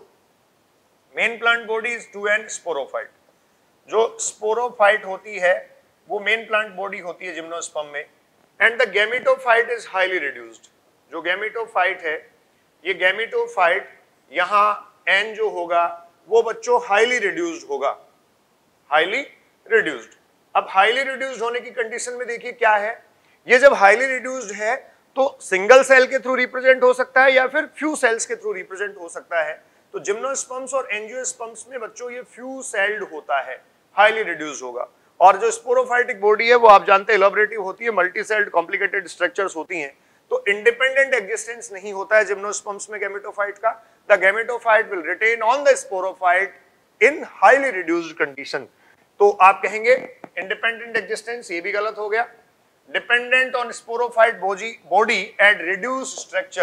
main plant body is 2n sporophyte. जो स्पोरोफाइट होती है वो मेन प्लांट बॉडी होती है जिम्नोस्पर्म में, and the gametophyte is highly reduced. जो गैमेटोफाइट है, ये गैमेटोफाइट यहाँ n जो होगा वो बच्चों हाईली रिड्यूस्ड होगा, हाईली रिड्यूस्ड। अब हाईली रिड्यूस्ड होने की कंडीशन में देखिए क्या है, ये जब हाईली रिड्यूस्ड है तो सिंगल सेल के थ्रू रिप्रेजेंट हो सकता है या फिर फ्यू सेल्स के थ्रू रिप्रेजेंट हो सकता है। तो जिम्नोस्पर्म्स और एंजियोस्पर्म्स में बच्चों ये फ्यू सेल्ड होता है, हाईली रिड्यूस्ड होगा। और जो स्पोरोफाइटिक बॉडी है वो आप जानते हैं इलैबोरेटिव होती है, मल्टी सेल्ड कॉम्प्लिकेटेड स्ट्रक्चर्स होती हैं। तो इंडिपेंडेंट एग्जिस्टेंस नहीं होता है जिम्नोस्पर्म्स में गैमेटोफाइट का। The gametophyte will retain on the sporophyte in highly reduced condition. तो आप कहेंगे इंडिपेंडेंट एग्जिस्टेंस, ये भी गलत हो गया। Dependent on sporophyte body at reduced structure,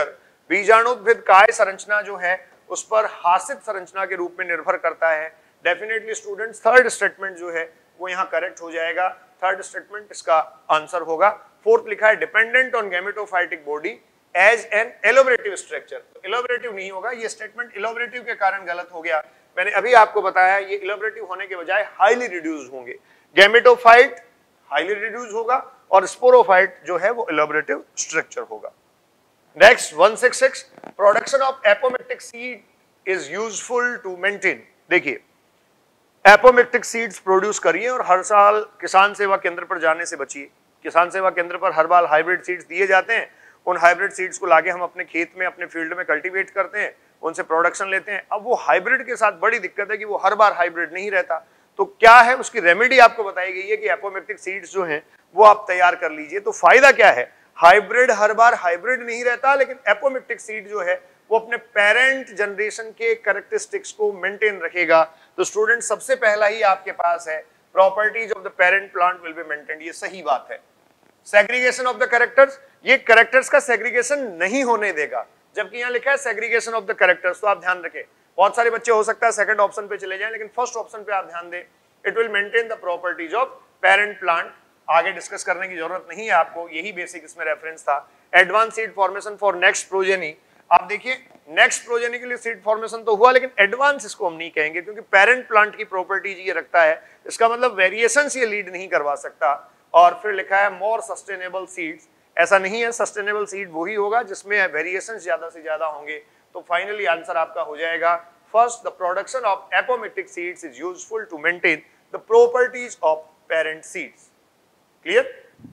बीजाणुद्भिद काय संरचना जो है उस पर हासित संरचना के रूप में निर्भर करता है। डेफिनेटली स्टूडेंट्स थर्ड स्टेटमेंट जो है वो यहाँ करेक्ट हो जाएगा, थर्ड स्टेटमेंट इसका आंसर होगा। फोर्थ लिखा है dependent on gametophytic body as an elaborative structure, elaborative नहीं होगा, ये स्टेटमेंट एलोबरेटिव के कारण गलत हो गया। मैंने अभी आपको बताया ये एलोबरेटिव होने के बजाय हाईली रिड्यूस होंगे, गैमेटोफाइट हाईली रिड्यूस होगा और स्पोरोफाइट जो है वो एलोबरेटिव स्ट्रक्चर होगा। Next 166 production of apomictic seed is useful to maintain. देखिए एपोमेक्टिक सीड्स प्रोड्यूस करिए और हर साल किसान सेवा केंद्र पर जाने से बचिए। किसान सेवा केंद्र पर हर बार हाइब्रिड सीड्स दिए जाते हैं, उन हाइब्रिड सीड्स को लाके हम अपने खेत में अपने फील्ड में कल्टीवेट करते हैं, उनसे प्रोडक्शन लेते हैं। अब वो हाइब्रिड के साथ बड़ी दिक्कत है कि वो हर बार हाइब्रिड नहीं रहता, तो क्या है उसकी रेमेडी आपको बताई गई है कि एपोमेक्टिक सीड्स जो हैं वो आप तैयार कर लीजिए। तो फायदा क्या है, हाइब्रिड हर बार हाइब्रिड नहीं रहता, लेकिन एपोमेक्टिक सीड जो है वो अपने पेरेंट जनरेशन के कैरेक्टरिस्टिक्स को मेंटेन रखेगा। तो स्टूडेंट सबसे पहला ही आपके पास है properties of the parent plant will be maintained, ये सही बात है। सेग्रीगेशन ऑफ द कैरेक्टर्स, ये कैरेक्टर्स का सेग्रीगेशन नहीं होने देगा, जबकि यहाँ लिखा है सेग्रीगेशन ऑफ द कैरेक्टर्स। तो आप ध्यान रखें, बहुत सारे बच्चे हो सकता है सेकंड ऑप्शन पे चले जाएं, लेकिन फर्स्ट ऑप्शन पे आप ध्यान दें, it will maintain the properties of parent plant. आगे डिस्कस करने की जरूरत नहीं है आपको, यही बेसिक इसमें रेफरेंस था। Advance seed formation for next progeny, आप देखिए नेक्स्ट प्रोजेनी के लिए सीड फॉर्मेशन तो हुआ, लेकिन एडवांस इसको हम नहीं कहेंगे क्योंकि पेरेंट प्लांट की प्रॉपर्टीज ये रखता है, इसका मतलब वेरिएशंस ये लीड नहीं करवा सकता। और फिर लिखा है मोर सस्टेनेबल सीड्स, ऐसा नहीं है, सस्टेनेबल सीड वही होगा जिसमें वेरिएशंस ज्यादा से ज्यादा होंगे। तो फाइनली आंसर आपका हो जाएगा first, the production of apomictic seeds is useful to maintain the properties of parent seeds. Clear?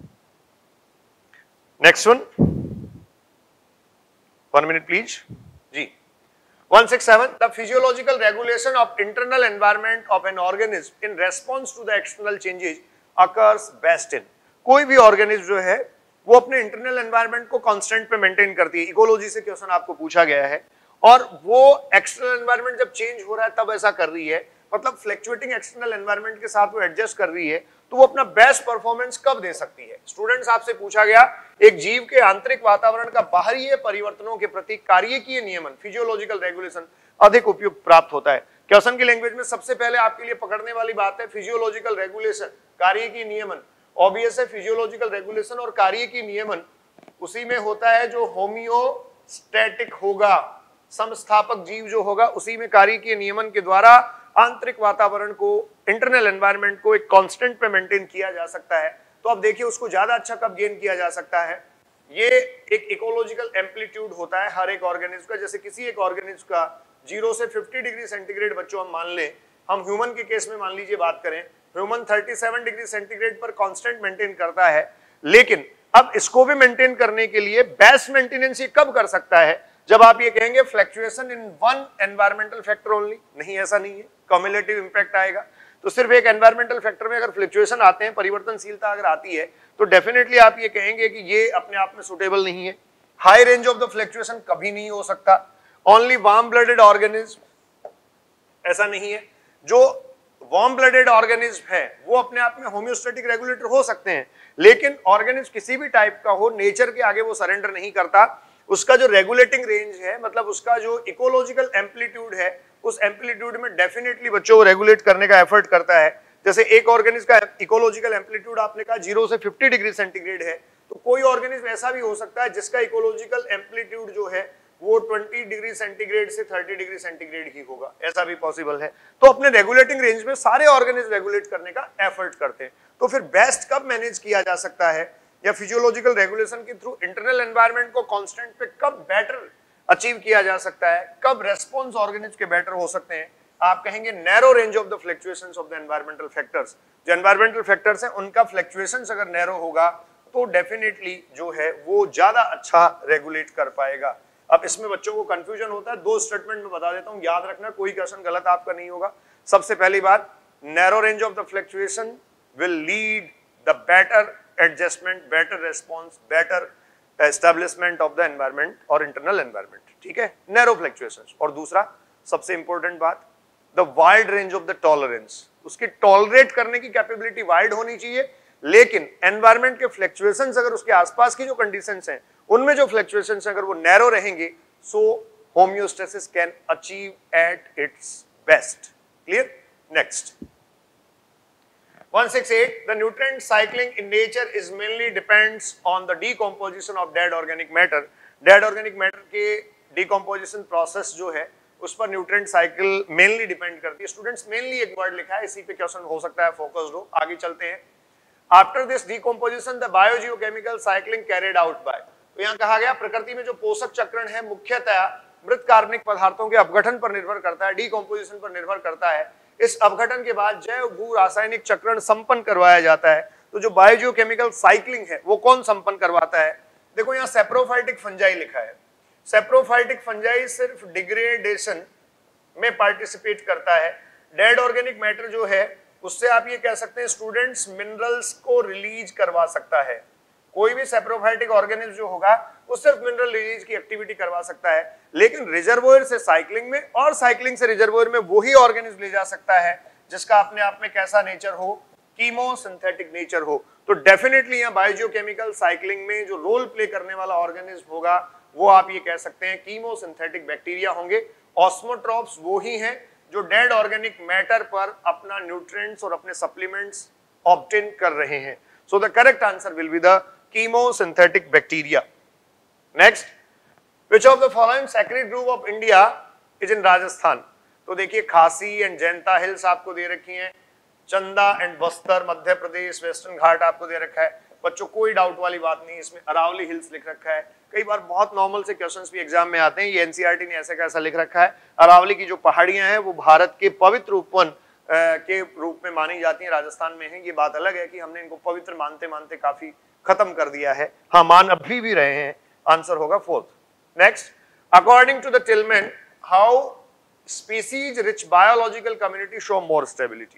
Next one, 1 minute please जी। 167 the physiological regulation of internal environment of an organism in response to the external changes occurs best in। कोई भी ऑर्गेनिज्म जो है वो अपने इंटरनल एनवायरनमेंट को कांस्टेंट पे मेंटेन करती है। इकोलॉजी से क्वेश्चन आपको पूछा गया है, और वो एक्सटर्नल एनवायरनमेंट जब चेंज हो रहा है तब ऐसा कर रही है, मतलब फ्लक्चुएटिंग एक्सटर्नल एनवायरनमेंट के साथ वो एडजस्ट कर रही है, तो वो अपना बेस्ट परफॉर्मेंस कब दे सकती है। स्टूडेंट्स आपसे पूछा गया एक जीव के आंतरिक वातावरण का बाहरी परिवर्तनों के प्रति कार्यकीय नियमन फिजियोलॉजिकल रेगुलेशन अधिक उपयुक्त प्राप्त होता है। क्वेश्चन की लैंग्वेज में सबसे पहले आपके लिए पकड़ने वाली बात है फिजियोलॉजिकल रेगुलेशन, कार्यकीय नियमन। ऑब्वियस है फिजियोलॉजिकल रेगुलेशन और कार्यकीय नियमन उसी में होता है जो होमियोस्टैटिक होगा, समस्थापक जीव जो होगा उसी में कार्यकीय नियमन के द्वारा आंतरिक वातावरण को, इंटरनल एनवायरनमेंट को एक कांस्टेंट पे मेंटेन किया जा सकता है। तो अब देखिए उसको ज्यादा अच्छा कब गेन किया जा सकता है, ये एक इकोलॉजिकल एम्पलीट्यूड होता है हर एक ऑर्गेनिज्म का। जैसे किसी एक ऑर्गेनिज्म का 0 से 50 डिग्री सेंटीग्रेड बच्चों हम मान लें, हम ह्यूमन के केस में मान लीजिए बात करें, ह्यूमन 37 डिग्री सेंटीग्रेड पर कांस्टेंट मेंटेन करता है, लेकिन अब इसको भी मेंटेन करने के लिए बेस्ट मेंटेनेंस ये कब कर सकता है, जब आप ये कहेंगे fluctuation in one environmental factor only. नहीं, ऐसा नहीं है, कम्युलेटिव इंपैक्ट आएगा। तो सिर्फ एक एनवायरमेंटल फैक्टर में अगर फ्लक्चुएशन आते हैं, परिवर्तनशीलता अगर आती है, तो डेफिनेटली आप ये कहेंगे कि ये अपने आप में सुटेबल नहीं है। High range of the fluctuation कभी नहीं हो सकता। ओनली वार्म ब्लडेड ऑर्गेनिज्म, ऐसा नहीं है, जो वार्म ब्लडेड ऑर्गेनिज्म है वो अपने आप में होम्योस्टैटिक रेगुलेटर हो सकते हैं, लेकिन ऑर्गेनिज्म किसी भी टाइप का हो, नेचर के आगे वो सरेंडर नहीं करता। उसका जो रेगुलेटिंग रेंज है, मतलब उसका जो इकोलॉजिकल एम्पलीट्यूड है, उस एम्पलीट्यूड में डेफिनेटली बच्चों को रेगुलेट करने का एफर्ट करता है। जैसे एक ऑर्गेनिज्म का इकोलॉजिकल एम्पलीट्यूड आपने कहा 0 से 50 डिग्री सेंटीग्रेड है, तो कोई ऑर्गेनिज्म ऐसा भी हो सकता है जिसका इकोलॉजिकल एम्पलीट्यूड जो है वो 20 डिग्री सेंटीग्रेड से 30 डिग्री सेंटीग्रेड ही होगा, ऐसा भी पॉसिबल है। तो अपने रेगुलेटिंग रेंज में सारे ऑर्गेनिज्म रेगुलेट करने का एफर्ट करते हैं। तो फिर बेस्ट कब मैनेज किया जा सकता है, या फिजियोलॉजिकल रेगुलेशन के थ्रू इंटरनल एनवायरनमेंट को कांस्टेंट पे कब बेटर अचीव किया जा सकता है, कब रेस्पॉन्स ऑर्गेनिज्म के बेटर हो सकते हैं। आप कहेंगे narrow range of the fluctuations of the environmental factors. जो एनवायरमेंटल फैक्टर्स हैं उनका फ्लक्चुएशंस अगर नैरो होगा तो डेफिनेटली जो है वो ज्यादा अच्छा रेगुलेट कर पाएगा। अब इसमें बच्चों को कंफ्यूजन होता है, 2 स्टेटमेंट में बता देता हूं, याद रखना कोई क्वेश्चन गलत आपका नहीं होगा। सबसे पहली बात, narrow range of the fluctuation will lead the better adjustment, better response, better establishment of the environment और इंटरनल एनवायरमेंट, ठीक है, नैरो फ्लक्चुएशंस। और दूसरा सबसे इंपॉर्टेंट बात, the wide range of the tolerance, उसकी टॉलरेट करने की कैपेबिलिटी वाइड होनी चाहिए, लेकिन एनवायरमेंट के फ्लक्चुएशंस अगर उसके आसपास की जो कंडीशंस हैं उनमें जो फ्लक्चुएशंस अगर वो नैरो रहेंगे so homeostasis can achieve at its best. Clear? Next. 168. The nutrient cycling in nature is mainly depends on the decomposition of dead organic matter. Dead organic matter के decomposition process जो है उस पर न्यूट्रिएंट साइकिल मेनली डिपेंड करती है. स्टूडेंट्स मेनली एक वर्ड लिखा है, इसी पे क्वेश्चन हो सकता है, फोकस्ड हो. आगे चलते हैं. After this decomposition the biogeochemical cycling carried out by. तो यहाँ कहा गया प्रकृति में जो पोषक चक्रण है मुख्यतः मृत कार्बनिक पदार्थों के अपघटन पर निर्भर करता है, डिकम्पोजिशन पर निर्भर करता है. इस अपघटन के बाद जैव भू रासायनिक चक्रण संपन्न करवाया जाता है. तो जो बायोजियोकेमिकल साइक्लिंग है वो कौन संपन्न करवाता है? देखो यहाँ सेप्रोफाइटिक फंजाई लिखा है. सेप्रोफाइटिक फंजाई सिर्फ डिग्रेडेशन में पार्टिसिपेट करता है. डेड ऑर्गेनिक मैटर जो है उससे आप ये कह सकते हैं स्टूडेंट्स मिनरल्स को रिलीज करवा सकता है. कोई भी सेप्रोफाइटिक ऑर्गेनिज्म जो होगा वो सिर्फ मिनरल रिलीज की एक्टिविटी करवा सकता है. लेकिन रिजर्वोयर से साइक्लिंग में और साइक्लिंग से रिजर्वोयर में वही ऑर्गेनिज्म ले जा सकता है जिसका अपने आप में कैसा नेचर हो, कीमोसिंथेटिक नेचर हो. तो डेफिनेटली यहाँ बायोजियोकेमिकल साइक्लिंग में जो रोल प्ले करने वाला ऑर्गेनिज्म होगा वो आप ये कह सकते हैं कीमोसिंथेटिक बैक्टीरिया होंगे. ऑस्मोट्रॉप्स वो ही हैं जो डेड ऑर्गेनिक मैटर पर अपना न्यूट्रिएंट्स और अपने सप्लीमेंट्स ऑब्टेन कर रहे हैं. So the correct answer will be the chemosynthetic bacteria. Next, which of the following sacred grove of India is in Rajasthan. तो देखिए खासी एंड जैंता हिल्स आपको दे रखी हैं, चंदा एंड बस्तर मध्य प्रदेश, वेस्टर्न घाट आपको दे रखा है. बच्चों कोई डाउट वाली बात नहीं, इसमें अरावली हिल्स लिख रखा है. कई बार बहुत नॉर्मल से क्वेश्चंस भी एग्जाम में आते हैं. ये एनसीईआरटी ने ऐसा कैसा लिख रखा है. अरावली की जो पहाड़ियां हैं वो भारत के पवित्र उपवन के रूप में मानी जाती हैं, राजस्थान में है. ये बात अलग है कि हमने इनको पवित्र मानते मानते काफी खत्म कर दिया है. हाँ, मान अभी भी रहे हैं. आंसर होगा fourth. Next, according to the Tilman how species rich biological community show more stability.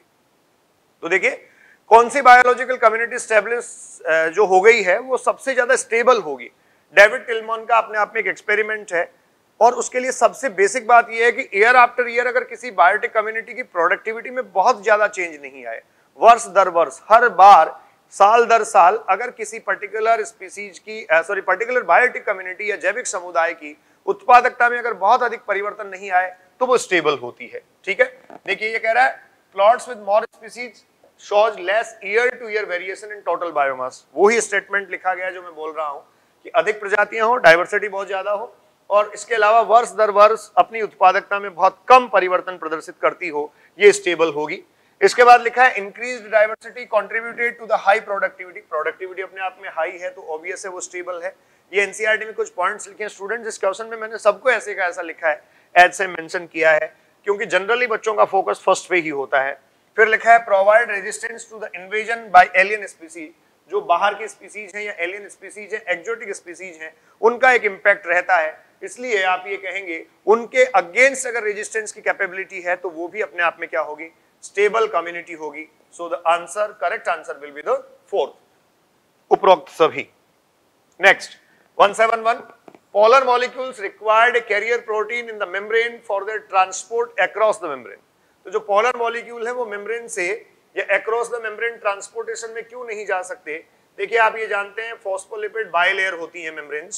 तो देखिए कौन सी बायोलॉजिकल कम्युनिटी स्टेब्लिश जो हो गई है वो सबसे ज्यादा स्टेबल होगी. डेविड टिलमैन का अपने आप में एक एक्सपेरिमेंट है और उसके लिए सबसे बेसिक बात यह है कि ईयर आफ्टर ईयर अगर किसी बायोटिक कम्युनिटी की प्रोडक्टिविटी में बहुत ज्यादा चेंज नहीं आए, वर्ष दर वर्ष, हर बार साल दर साल अगर किसी पर्टिकुलर स्पीसीज की पर्टिकुलर बायोटिक कम्युनिटी या जैविक समुदाय की उत्पादकता में अगर बहुत अधिक परिवर्तन नहीं आए तो वो स्टेबल होती है. ठीक है, देखिए ये कह रहा है plots with more species shows less year to year variation in total biomass. वही स्टेटमेंट लिखा गया जो मैं बोल रहा हूं कि अधिक प्रजातियां हो, डाइवर्सिटी बहुत ज्यादा हो और इसके अलावा वर्ष दर वर्ष अपनी उत्पादकता में बहुत कम परिवर्तन प्रदर्शित करती हो, ये स्टेबल होगी. इसके बाद लिखा है increased diversity contributed to the high productivity. Productivity अपने आप में हाई है तो ऑब्वियस है वो स्टेबल है. ये एनसीईआरटी में कुछ पॉइंट्स लिखे हैं स्टूडेंट्स. इस क्वेश्चन में मैंने सबको ऐसे का ऐसा लिखा है, एज से मेंशन किया है क्योंकि जनरली बच्चों का फोकस फर्स्ट पे ही होता है. फिर लिखा है provide resistance to the invasion by alien species. जो बाहर की स्पीसीज हैं या एलियन स्पीसीज हैं, एक्सोटिक स्पीसीज हैं, उनका एक इम्पैक्ट रहता है. इसलिए आप ये कहेंगे उनके अगेंस्ट अगर रेजिस्टेंस की कैपेबिलिटी है तो वो भी अपने आप में क्या होगी, स्टेबल कम्युनिटी होगी. So the answer, correct answer will be the fourth, उपरोक्त सभी. Next 171, polar molecules required a carrier protein in the membrane for their transport across the membrane. तो जो पोलर मॉलिक्यूल है वो मेम्ब्रेन से या अक्रॉस द मेम्ब्रेन ट्रांसपोर्टेशन में क्यों नहीं जा सकते. देखिए आप ये जानते हैं फॉस्फोलिपिड बाइलेयर होती है मेम्ब्रेन्स.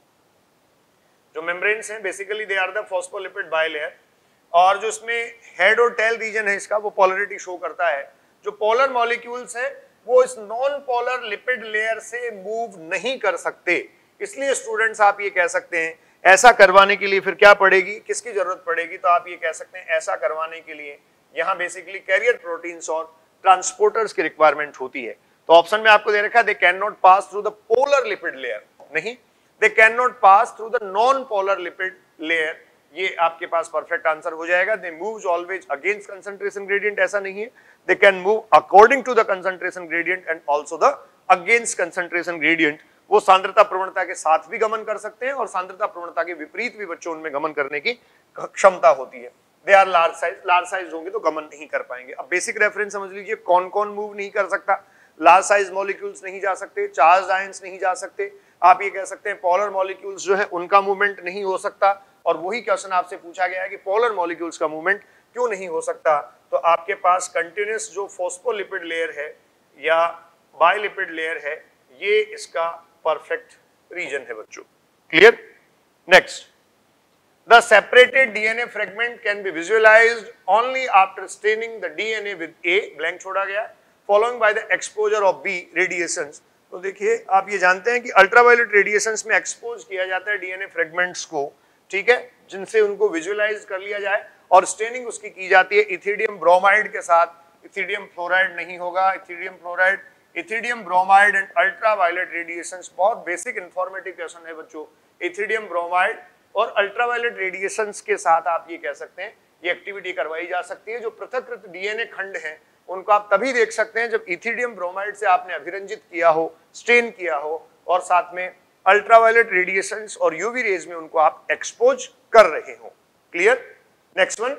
जो मेम्ब्रेन्स हैं basically they are the phospholipid bilayer और जो इसमें हेड और टेल रीजन है इसका वो पोलरिटी शो करता है. जो पोलर मॉलिक्यूल्स हैं वो इस नॉन पोलर लिपिड लेयर से मूव नहीं कर सकते. इसलिए स्टूडेंट्स आप ये कह सकते हैं ऐसा करवाने के लिए फिर क्या पड़ेगी, किसकी जरूरत पड़ेगी. तो आप ये कह सकते हैं ऐसा करवाने के लिए यहाँ बेसिकली कैरियर प्रोटीन्स और ट्रांसपोर्टर्स की रिक्वायरमेंट होती है. तो ऑप्शन में आपको दे रखा है they can not pass through the polar lipid layer, नहीं, they can not pass through the non polar lipid layer. ये आपके पास परफेक्ट आंसर हो जाएगा. They moves always against concentration gradient, ऐसा नहीं है. They can move according to the concentration gradient and also the against concentration gradient. वो सांद्रता प्रवणता के साथ भी गमन कर सकते हैं और सांद्रता प्रवणता के विपरीत भी बच्चों उनमें गमन करने की क्षमता होती है. दे आर लार्ज साइज होंगे तो गमन नहीं कर पाएंगे. अब बेसिक रेफरेंस समझ लीजिए कौन कौन मूव नहीं कर सकता. लार्ज साइज मॉलिक्यूल्स नहीं जा सकते, चार्ज आयंस नहीं जा सकते. आप ये कह सकते हैं पोलर मॉलिक्यूल्स जो है उनका मूवमेंट नहीं हो सकता. और वही क्वेश्चन आपसे पूछा गया है कि पोलर मॉलिक्यूल्स का मूवमेंट क्यों नहीं हो सकता. तो आपके पास कंटिन्यूस जो फॉस्फोलिपिड लेयर है या बाइलिपिड लेयर है ये इसका परफेक्ट रीजन है बच्चों. Clear. Next The separated DNA fragment can be visualized only after staining the DNA with A, blank छोड़ा गया, following by the exposure of B radiations. तो देखिए आप ये जानते हैं कि अल्ट्रावायलेट रेडिएशंस में एक्सपोज किया जाता है डीएनए फ्रेगमेंट्स को, ठीक है, जिनसे उनको विजुअलाइज कर लिया जाए और स्टेनिंग उसकी की जाती है इथिडियम ब्रोमाइड के साथ. इथिडियम फ्लोराइड नहीं होगा, ethidium fluoride, ethidium bromide and ultraviolet radiations. बहुत बेसिक इंफॉर्मेटिव क्वेश्चन है बच्चों. इथिडियम ब्रोमाइड और अल्ट्रावायलेट रेडिएशंस के साथ आप ये कह सकते हैं ये एक्टिविटी करवाई जा सकती है. जो पृथकृत डीएनए खंड हैं उनको आप तभी देख सकते हैं जब इथिडियम ब्रोमाइड से आपने अभिरंजित किया हो, स्टेन किया हो और साथ में अल्ट्रावायलेट रेडिएशंस और यूवी रेज में उनको आप एक्सपोज कर रहे हो. Clear? Next one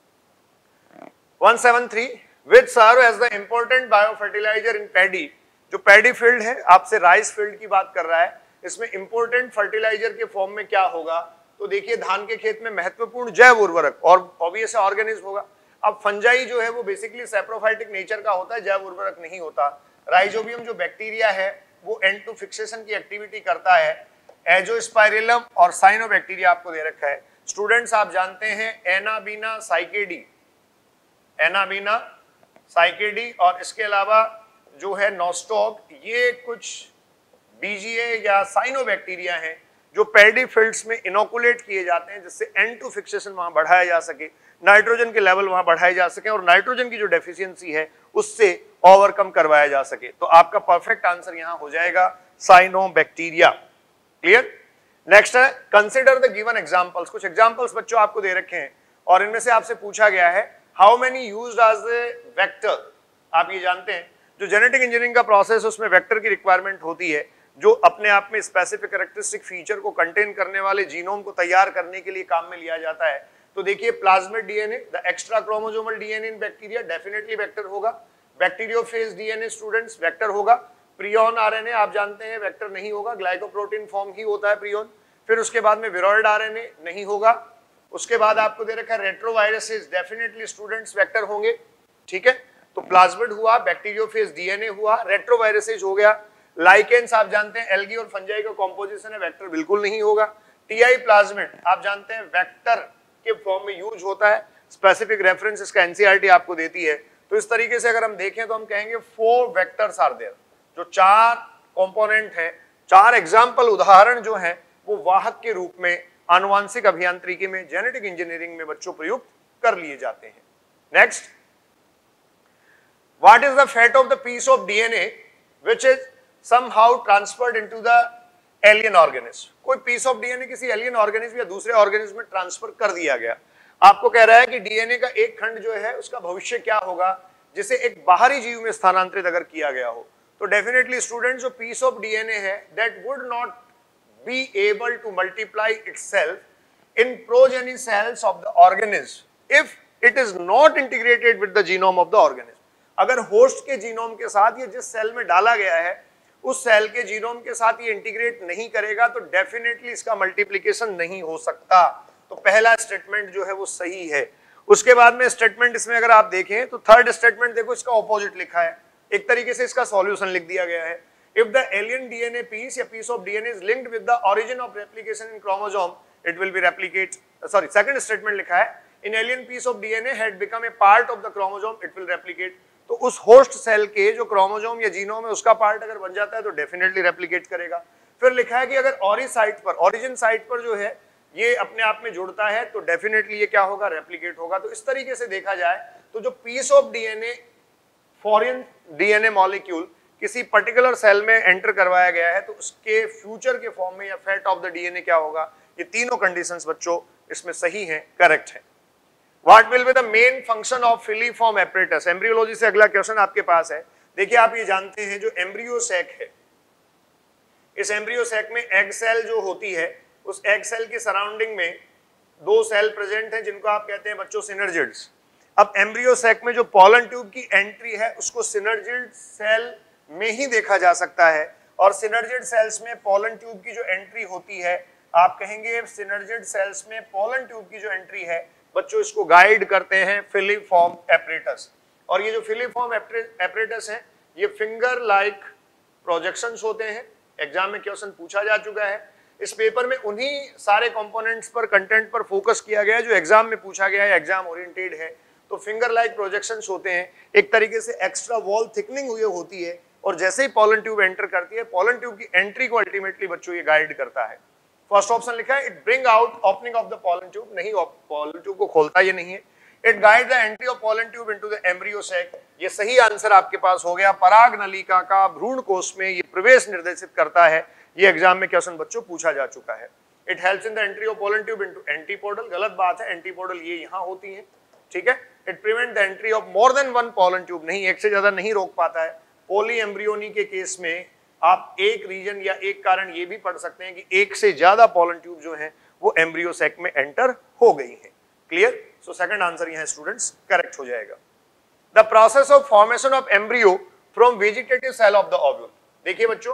173 which serve as the important bio fertiliser in paddy. जो पैडी फील्ड है आपसे राइस फील्ड की बात कर रहा है, इसमें इंपॉर्टेंट फर्टिलाइजर के फॉर्म में क्या होगा? तो देखिए धान के खेत में महत्वपूर्ण जैव उर्वरक और ऑब्वियस ऑर्गेनिज्म होगा. अब फंजाई जो है वो बेसिकली सैप्रोफाइटिक नेचर का होता है, जैव उर्वरक नहीं होता. राइजोबियम जो बैक्टीरिया है वो एंड टू फिक्सेशन की एक्टिविटी करता है. एजोस्पाइरिलम और साइनोबैक्टीरिया आपको दे रखा है. स्टूडेंट्स आप जानते हैं एनाबीना साइकेडी, एनाबीना साइकेडी और इसके अलावा जो है नोस्टॉक, ये कुछ बीजीए या साइनोबैक्टीरिया हैं जो पैडी फील्ड्स में इनोकुलेट किए जाते हैं जिससे एंड टू फिक्सेशन वहां बढ़ाया जा सके, नाइट्रोजन के लेवल वहां बढ़ाए जा सके और नाइट्रोजन की जो डेफिशिएंसी है उससे ओवरकम करवाया जा सके. तो आपका परफेक्ट आंसर यहां हो जाएगा साइनोबैक्टीरिया. क्लियर? नेक्स्ट है कंसिडर द गिवन एग्जांपल्स. कुछ एग्जांपल्स बच्चों आपको दे रखे हैं और इनमें से आपसे पूछा गया है how many used as a vector. आप ये जानते हैं जो जेनेटिक इंजीनियरिंग का प्रोसेस उसमें वेक्टर की रिक्वायरमेंट होती है जो अपने आप में स्पेसिफिक कैरेक्टरिस्टिक फीचर को कंटेन करने वाले जीनोम को तैयार करने के लिए काम में लिया जाता है. तो देखिए plasmid DNA, the extra chromosomal DNA in bacteria definitely vector होगा. बैक्टीरियोफेज डीएनए स्टूडेंट्स वेक्टर होगा. प्रियॉन आरएनए आप जानते हैं वेक्टर नहीं होगा, ग्लाइकोप्रोटीन फॉर्म ही होता है प्रियॉन. फिर उसके बाद में विरोइड आरएनए नहीं होगा. उसके बाद आपको दे रखा है रेट्रोवायरसेस, डेफिनेटली स्टूडेंट्स वेक्टर होंगे. ठीक है, तो प्लाज्मिड हुआ, बैक्टीरियोफेज डीएनए हुआ, रेट्रोवायरसेस हो गया. लाइकेंस आप जानते हैं एल्गी और फंजाई का कॉम्पोजिशन है, वेक्टर बिल्कुल नहीं होगा. टीआई प्लाज्मिड आप जानते हैं वेक्टर के फॉर्म में यूज होता है. स्पेसिफिक रेफरेंस इसका एनसीईआरटी आपको देती है. तो इस तरीके से अगर हम देखें तो हम कहेंगे 4 वेक्टर्स आर देयर. जो 4 कंपोनेंट है, 4 एग्जांपल उदाहरण जो है वो वाहक के रूप में आनुवांशिक अभियांत्रिकी में, जेनेटिक इंजीनियरिंग में बच्चों प्रयुक्त कर लिए जाते हैं. Next, what is the fate of the piece of DNA which is somehow transferred into the alien organism. कोई पीस ऑफ डीएनए किसी एलियन ऑर्गेनिज्म या दूसरे ऑर्गेनिज्म में ट्रांसफर कर दिया गया. आपको कह रहा है कि डीएनए का एक खंड जो है उसका भविष्य क्या होगा जिसे एक बाहरी जीव में स्थानांतरित अगर किया गया हो. तो डेफिनेटली स्टूडेंट जो पीस ऑफ डीएनए है that would not be able to multiply itself in progeny cells of the organism if it is not integrated with the genome of the organism. अगर होस्ट के जीनोम के साथ ये जिस सेल में डाला गया है उस सेल के जीनोम के साथ ये इंटीग्रेट नहीं करेगा तो डेफिनेटली इसका मल्टीप्लिकेशन नहीं हो सकता. तो पहला स्टेटमेंट जो है वो सही है. उसके बाद में स्टेटमेंट इसमें अगर आप देखें तो थर्ड स्टेटमेंट देखो इसका ऑपोजिट लिखा है. एक तरीके से इसका सॉल्यूशन लिख दिया गया है. If the alien DNA piece या piece of DNA is linked with the origin of replication in chromosome it will be replicate. Sorry, second statement लिखा है in alien piece of DNA had become a part of the chromosome it will replicate. तो उस होस्ट सेल के जो क्रोमोसोम या जीनोम है उसका पार्ट अगर बन जाता है तो डेफिनेटली रेप्लिकेट करेगा. फिर लिखा है कि अगर ओरिजिन साइट पर जो है ये अपने आप में जुड़ता है तो डेफिनेटली ये क्या होगा, रेप्लिकेट होगा. तो इस तरीके से देखा जाए तो जो piece of DNA, foreign DNA molecule किसी पर्टिकुलर सेल में एंटर करवाया गया है तो उसके फ्यूचर के फॉर्म में या फेट ऑफ द डीएनए क्या होगा. ये तीनों कंडीशंस बच्चों इसमें सही हैं, करेक्ट है. What will be the main function of filiform apparatus? Embryology से अगला क्वेश्चन आपके पास है. देखिए आप ये जानते हैं जो एम्ब्रियो सैक है, इस एम्ब्रियो सैक में एग सेल जो होती है उस एग सेल के सराउंडिंग में 2 सेल प्रेजेंट हैं जिनको आप कहते हैं बच्चों सिनर्जिड्स. अब एम्ब्रियो सैक में जो पोलन ट्यूब की एंट्री है उसको सिनर्जिड सेल में ही देखा जा सकता है और सिनर्जिड सेल्स में पोलन ट्यूब की जो एंट्री होती है आप कहेंगे सिनर्जिड सेल्स में पोलन ट्यूब की जो एंट्री है बच्चों इसको गाइड करते हैं फिलीफॉर्म एपरेटस. और ये जो फिलीफॉर्म एपरेटस है ये फिंगर लाइक प्रोजेक्शंस होते हैं. एग्जाम में क्वेश्चन पूछा जा चुका है. इस पेपर में उन्हीं सारे कंपोनेंट्स पर, कंटेंट पर फोकस किया गया है जो एग्जाम में पूछा गया है, एग्जाम ओरिएंटेड है। तो फिंगर लाइक प्रोजेक्शंस होते हैं, एक तरीके से एक्स्ट्रा वॉल थिकनिंग हुई होती है, और जैसे ही पोलन ट्यूब एंटर करती है, पोलन ट्यूब की एंट्री को अल्टीमेटली बच्चों ये गाइड करता है। फर्स्ट ऑप्शन लिखा है it bring out opening of the pollen tube, नहीं, पोलन ट्यूब को खोलता ये नहीं है। It guide the entry of pollen tube into the embryo sac, ये सही आंसर आपके पास हो गया। पराग नलिका का भ्रूण कोश में ये प्रवेश निर्देशित करता है, ये एग्जाम में क्वेश्चन बच्चों पूछा जा चुका है। It helps in the entry of pollen tube into antipodal, गलत बात है, एंटीपोडल ये यहां होती है, ठीक है। It prevent the entry of more than one pollen tube, नहीं, एक से ज्यादा नहीं रोक पाता है। पॉली एम्ब्रियोनी के केस में आप एक रीजन या एक कारण ये भी पढ़ सकते हैं कि एक से ज्यादा पोलन ट्यूब जो है वो एम्ब्रियो सैक में एंटर हो गई है। क्लियर? सो सेकंड आंसर यहाँ स्टूडेंट्स करेक्ट हो जाएगा। The process of formation of embryo from vegetative cell of the ovule, देखिए बच्चों,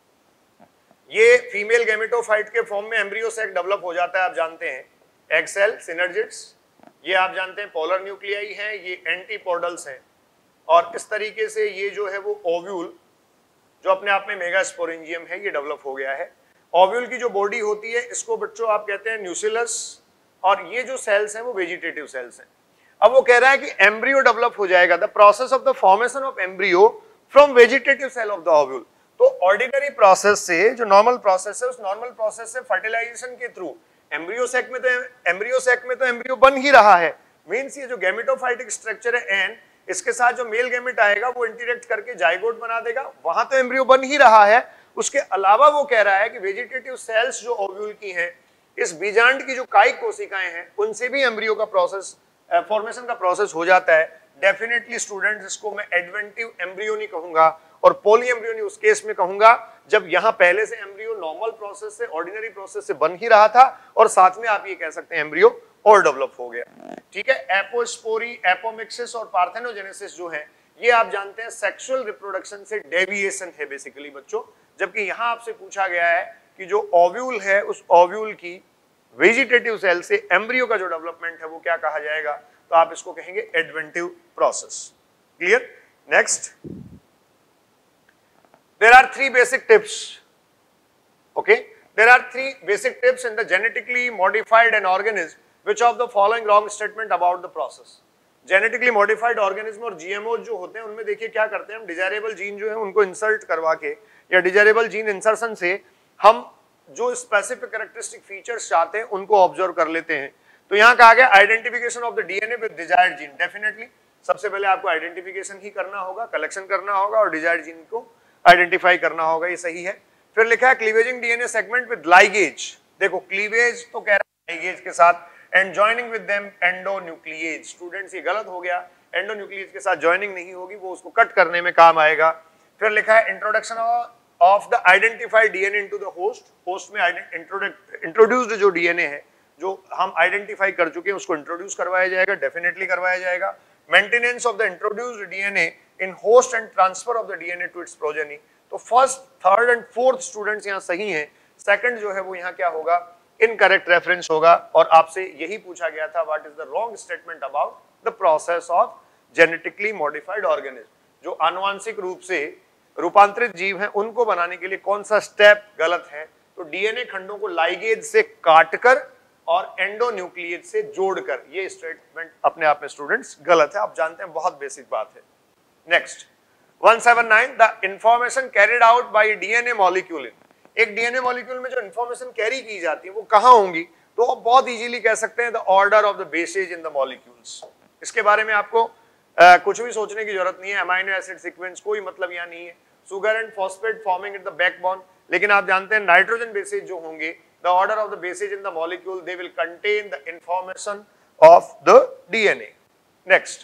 ये फीमेल गैमेटोफाइट के फॉर्म में एम्ब्रियो सैक डेवलप हो जाता है, आप जानते हैं। एग सेल, सिनर्जिड्स, ये आप जानते हैं पोलर न्यूक्लियाई हैं, ये एंटीपोडल्स हैं, और इस तरीके से ये जो है वो ओव्यूल जो अपने आप में मेगास्पोरेंजियम है ये डेवलप हो गया है। ओव्यूल की जो बॉडी होती है इसको बच्चों आप कहते हैं न्यूसिलस, और ये जो सेल्स हैं वो वेजिटेटिव सेल्स हैं। अब वो कह रहा है कि एम्ब्रियो डेवलप हो जाएगा, the process of the formation of embryo from vegetative cell of the ovule. तो ऑर्डिनरी प्रोसेस से, जो नॉर्मल प्रोसेस है, उस नॉर्मल प्रोसेस से फर्टिलाइजेशन के थ्रू एम्ब्रियो सैक में तो एम्ब्रियो बन ही रहा है। मींस ये जो गैमेटोफाइटिक स्ट्रक्चर है एन, इसके साथ जो मेल गैमेट आएगा वो इंटरेक्ट करके जाइगोट बना देगा, वहां तो एम्ब्रियो बन ही रहा है। उसके अलावा वो कह रहा है कि वेजिटेटिव सेल्स जो ओव्यूल की हैं, इस बीजांड की जो कायिक कोशिकाएं हैं, उनसे भी एम्ब्रियो का प्रोसेस, फॉर्मेशन का प्रोसेस हो जाता है। डेफिनेटली स्टूडेंट्स, इसको मैं एडवेंटिव एम्ब्रियोनी कहूंगा और पॉली एम्ब्रियोनी उस केस में कहूंगा जब यहां पहले से एम्ब्रियो नॉर्मल प्रोसेस से, ऑर्डिनरी प्रोसेस से बन ही रहा था, और साथ में आप ये कह सकते हैं एम्ब्रियो और डेवलप हो गया, ठीक है। एपोस्पोरी, एपोमिक्सिस और पार्थेनोजेनेसिस जो है ये आप जानते हैं सेक्सुअल रिप्रोडक्शन से डेविएशन है बेसिकली बच्चों। जबकि यहां आपसे पूछा गया है कि जो ओव्यूल है, उस ओव्यूल की वेजिटेटिव सेल से एम्ब्रियो का जो डेवलपमेंट है वो क्या कहा जाएगा, तो आप इसको कहेंगे adventive process. Clear? Next, there are three basic tips, okay, there are three basic tips in the genetically modified an organism which of the following wrong statement about the process। genetically modified organism और GMO जो होते हैं उनमें देखिए क्या करते हैं हम, डिजायरेबल जीन जो है उनको इंसर्ट करवा के, या डिजायरेबल जीन इंसर्शन से हम जो स्पेसिफिक कैरेक्टरिस्टिक फीचर्स चाहते हैं उनको ऑब्जर्व कर लेते हैं। तो यहाँ कहा गया identification of the DNA with desired gene. Definitely सबसे पहले आपको आइडेंटिफिकेशन ही करना होगा, कलेक्शन करना होगा और डिजायर्ड जीन को आइडेंटिफाई करना होगा, ये सही है। फिर लिखा है cleaving DNA segment with ligase, देखो क्लीवेज तो कह रहा है लाइगेज के साथ, and joining with them endonuclease. Students ये गलत हो गया, एंडोन्यूक्लिएज के साथ जॉइनिंग नहीं होगी, वो उसको कट करने में काम आएगा। फिर लिखा है introduction of the identified DNA into the host, host में इंट्रोड्यूस्ड जो डीएनए है जो हम आइडेंटिफाई कर चुके हैं उसको इंट्रोड्यूस करवाया जाएगा, डेफिनेटली करवाया जाएगा। Maintenance of the introduced DNA in host and transfer of the DNA to its progeny. तो first, third and fourth students यहाँ सही हैं, सेकंड जो है वो यहाँ क्या होगा, इनकरेक्ट रेफरेंस होगा। और आपसे यही पूछा गया था what is the wrong statement about the process of genetically modified organism, जो आनुवांशिक रूप से रूपांतरित जीव हैं उनको बनाने के लिए कौन सा स्टेप गलत है। तो डीएनए खंडों को लाइगेज से काटकर और एंडोन्यूक्लिएज से जोड़कर, ये स्टेटमेंट अपने आप में स्टूडेंट्स गलत है, आप जानते हैं, बहुत बेसिक बात है। Next 179, the information carried out by DNA molecule, एक डीएनए मॉलिक्यूल में जो इंफॉर्मेशन कैरी की जाती है वो कहां होंगी, तो आप बहुत इजीली कह सकते हैं the order of the bases in the molecules. इसके बारे में आपको कुछ भी सोचने की जरूरत नहीं है, अमाइनो एसिड सीक्वेंस कोई मतलब यहाँ नहीं है। Sugar and phosphate forming at the backbone, लेकिन आप जानते हैं नाइट्रोजन बेसेज जो होंगे, the order of the bases in the molecule, they will contain the information of the DNA. Next,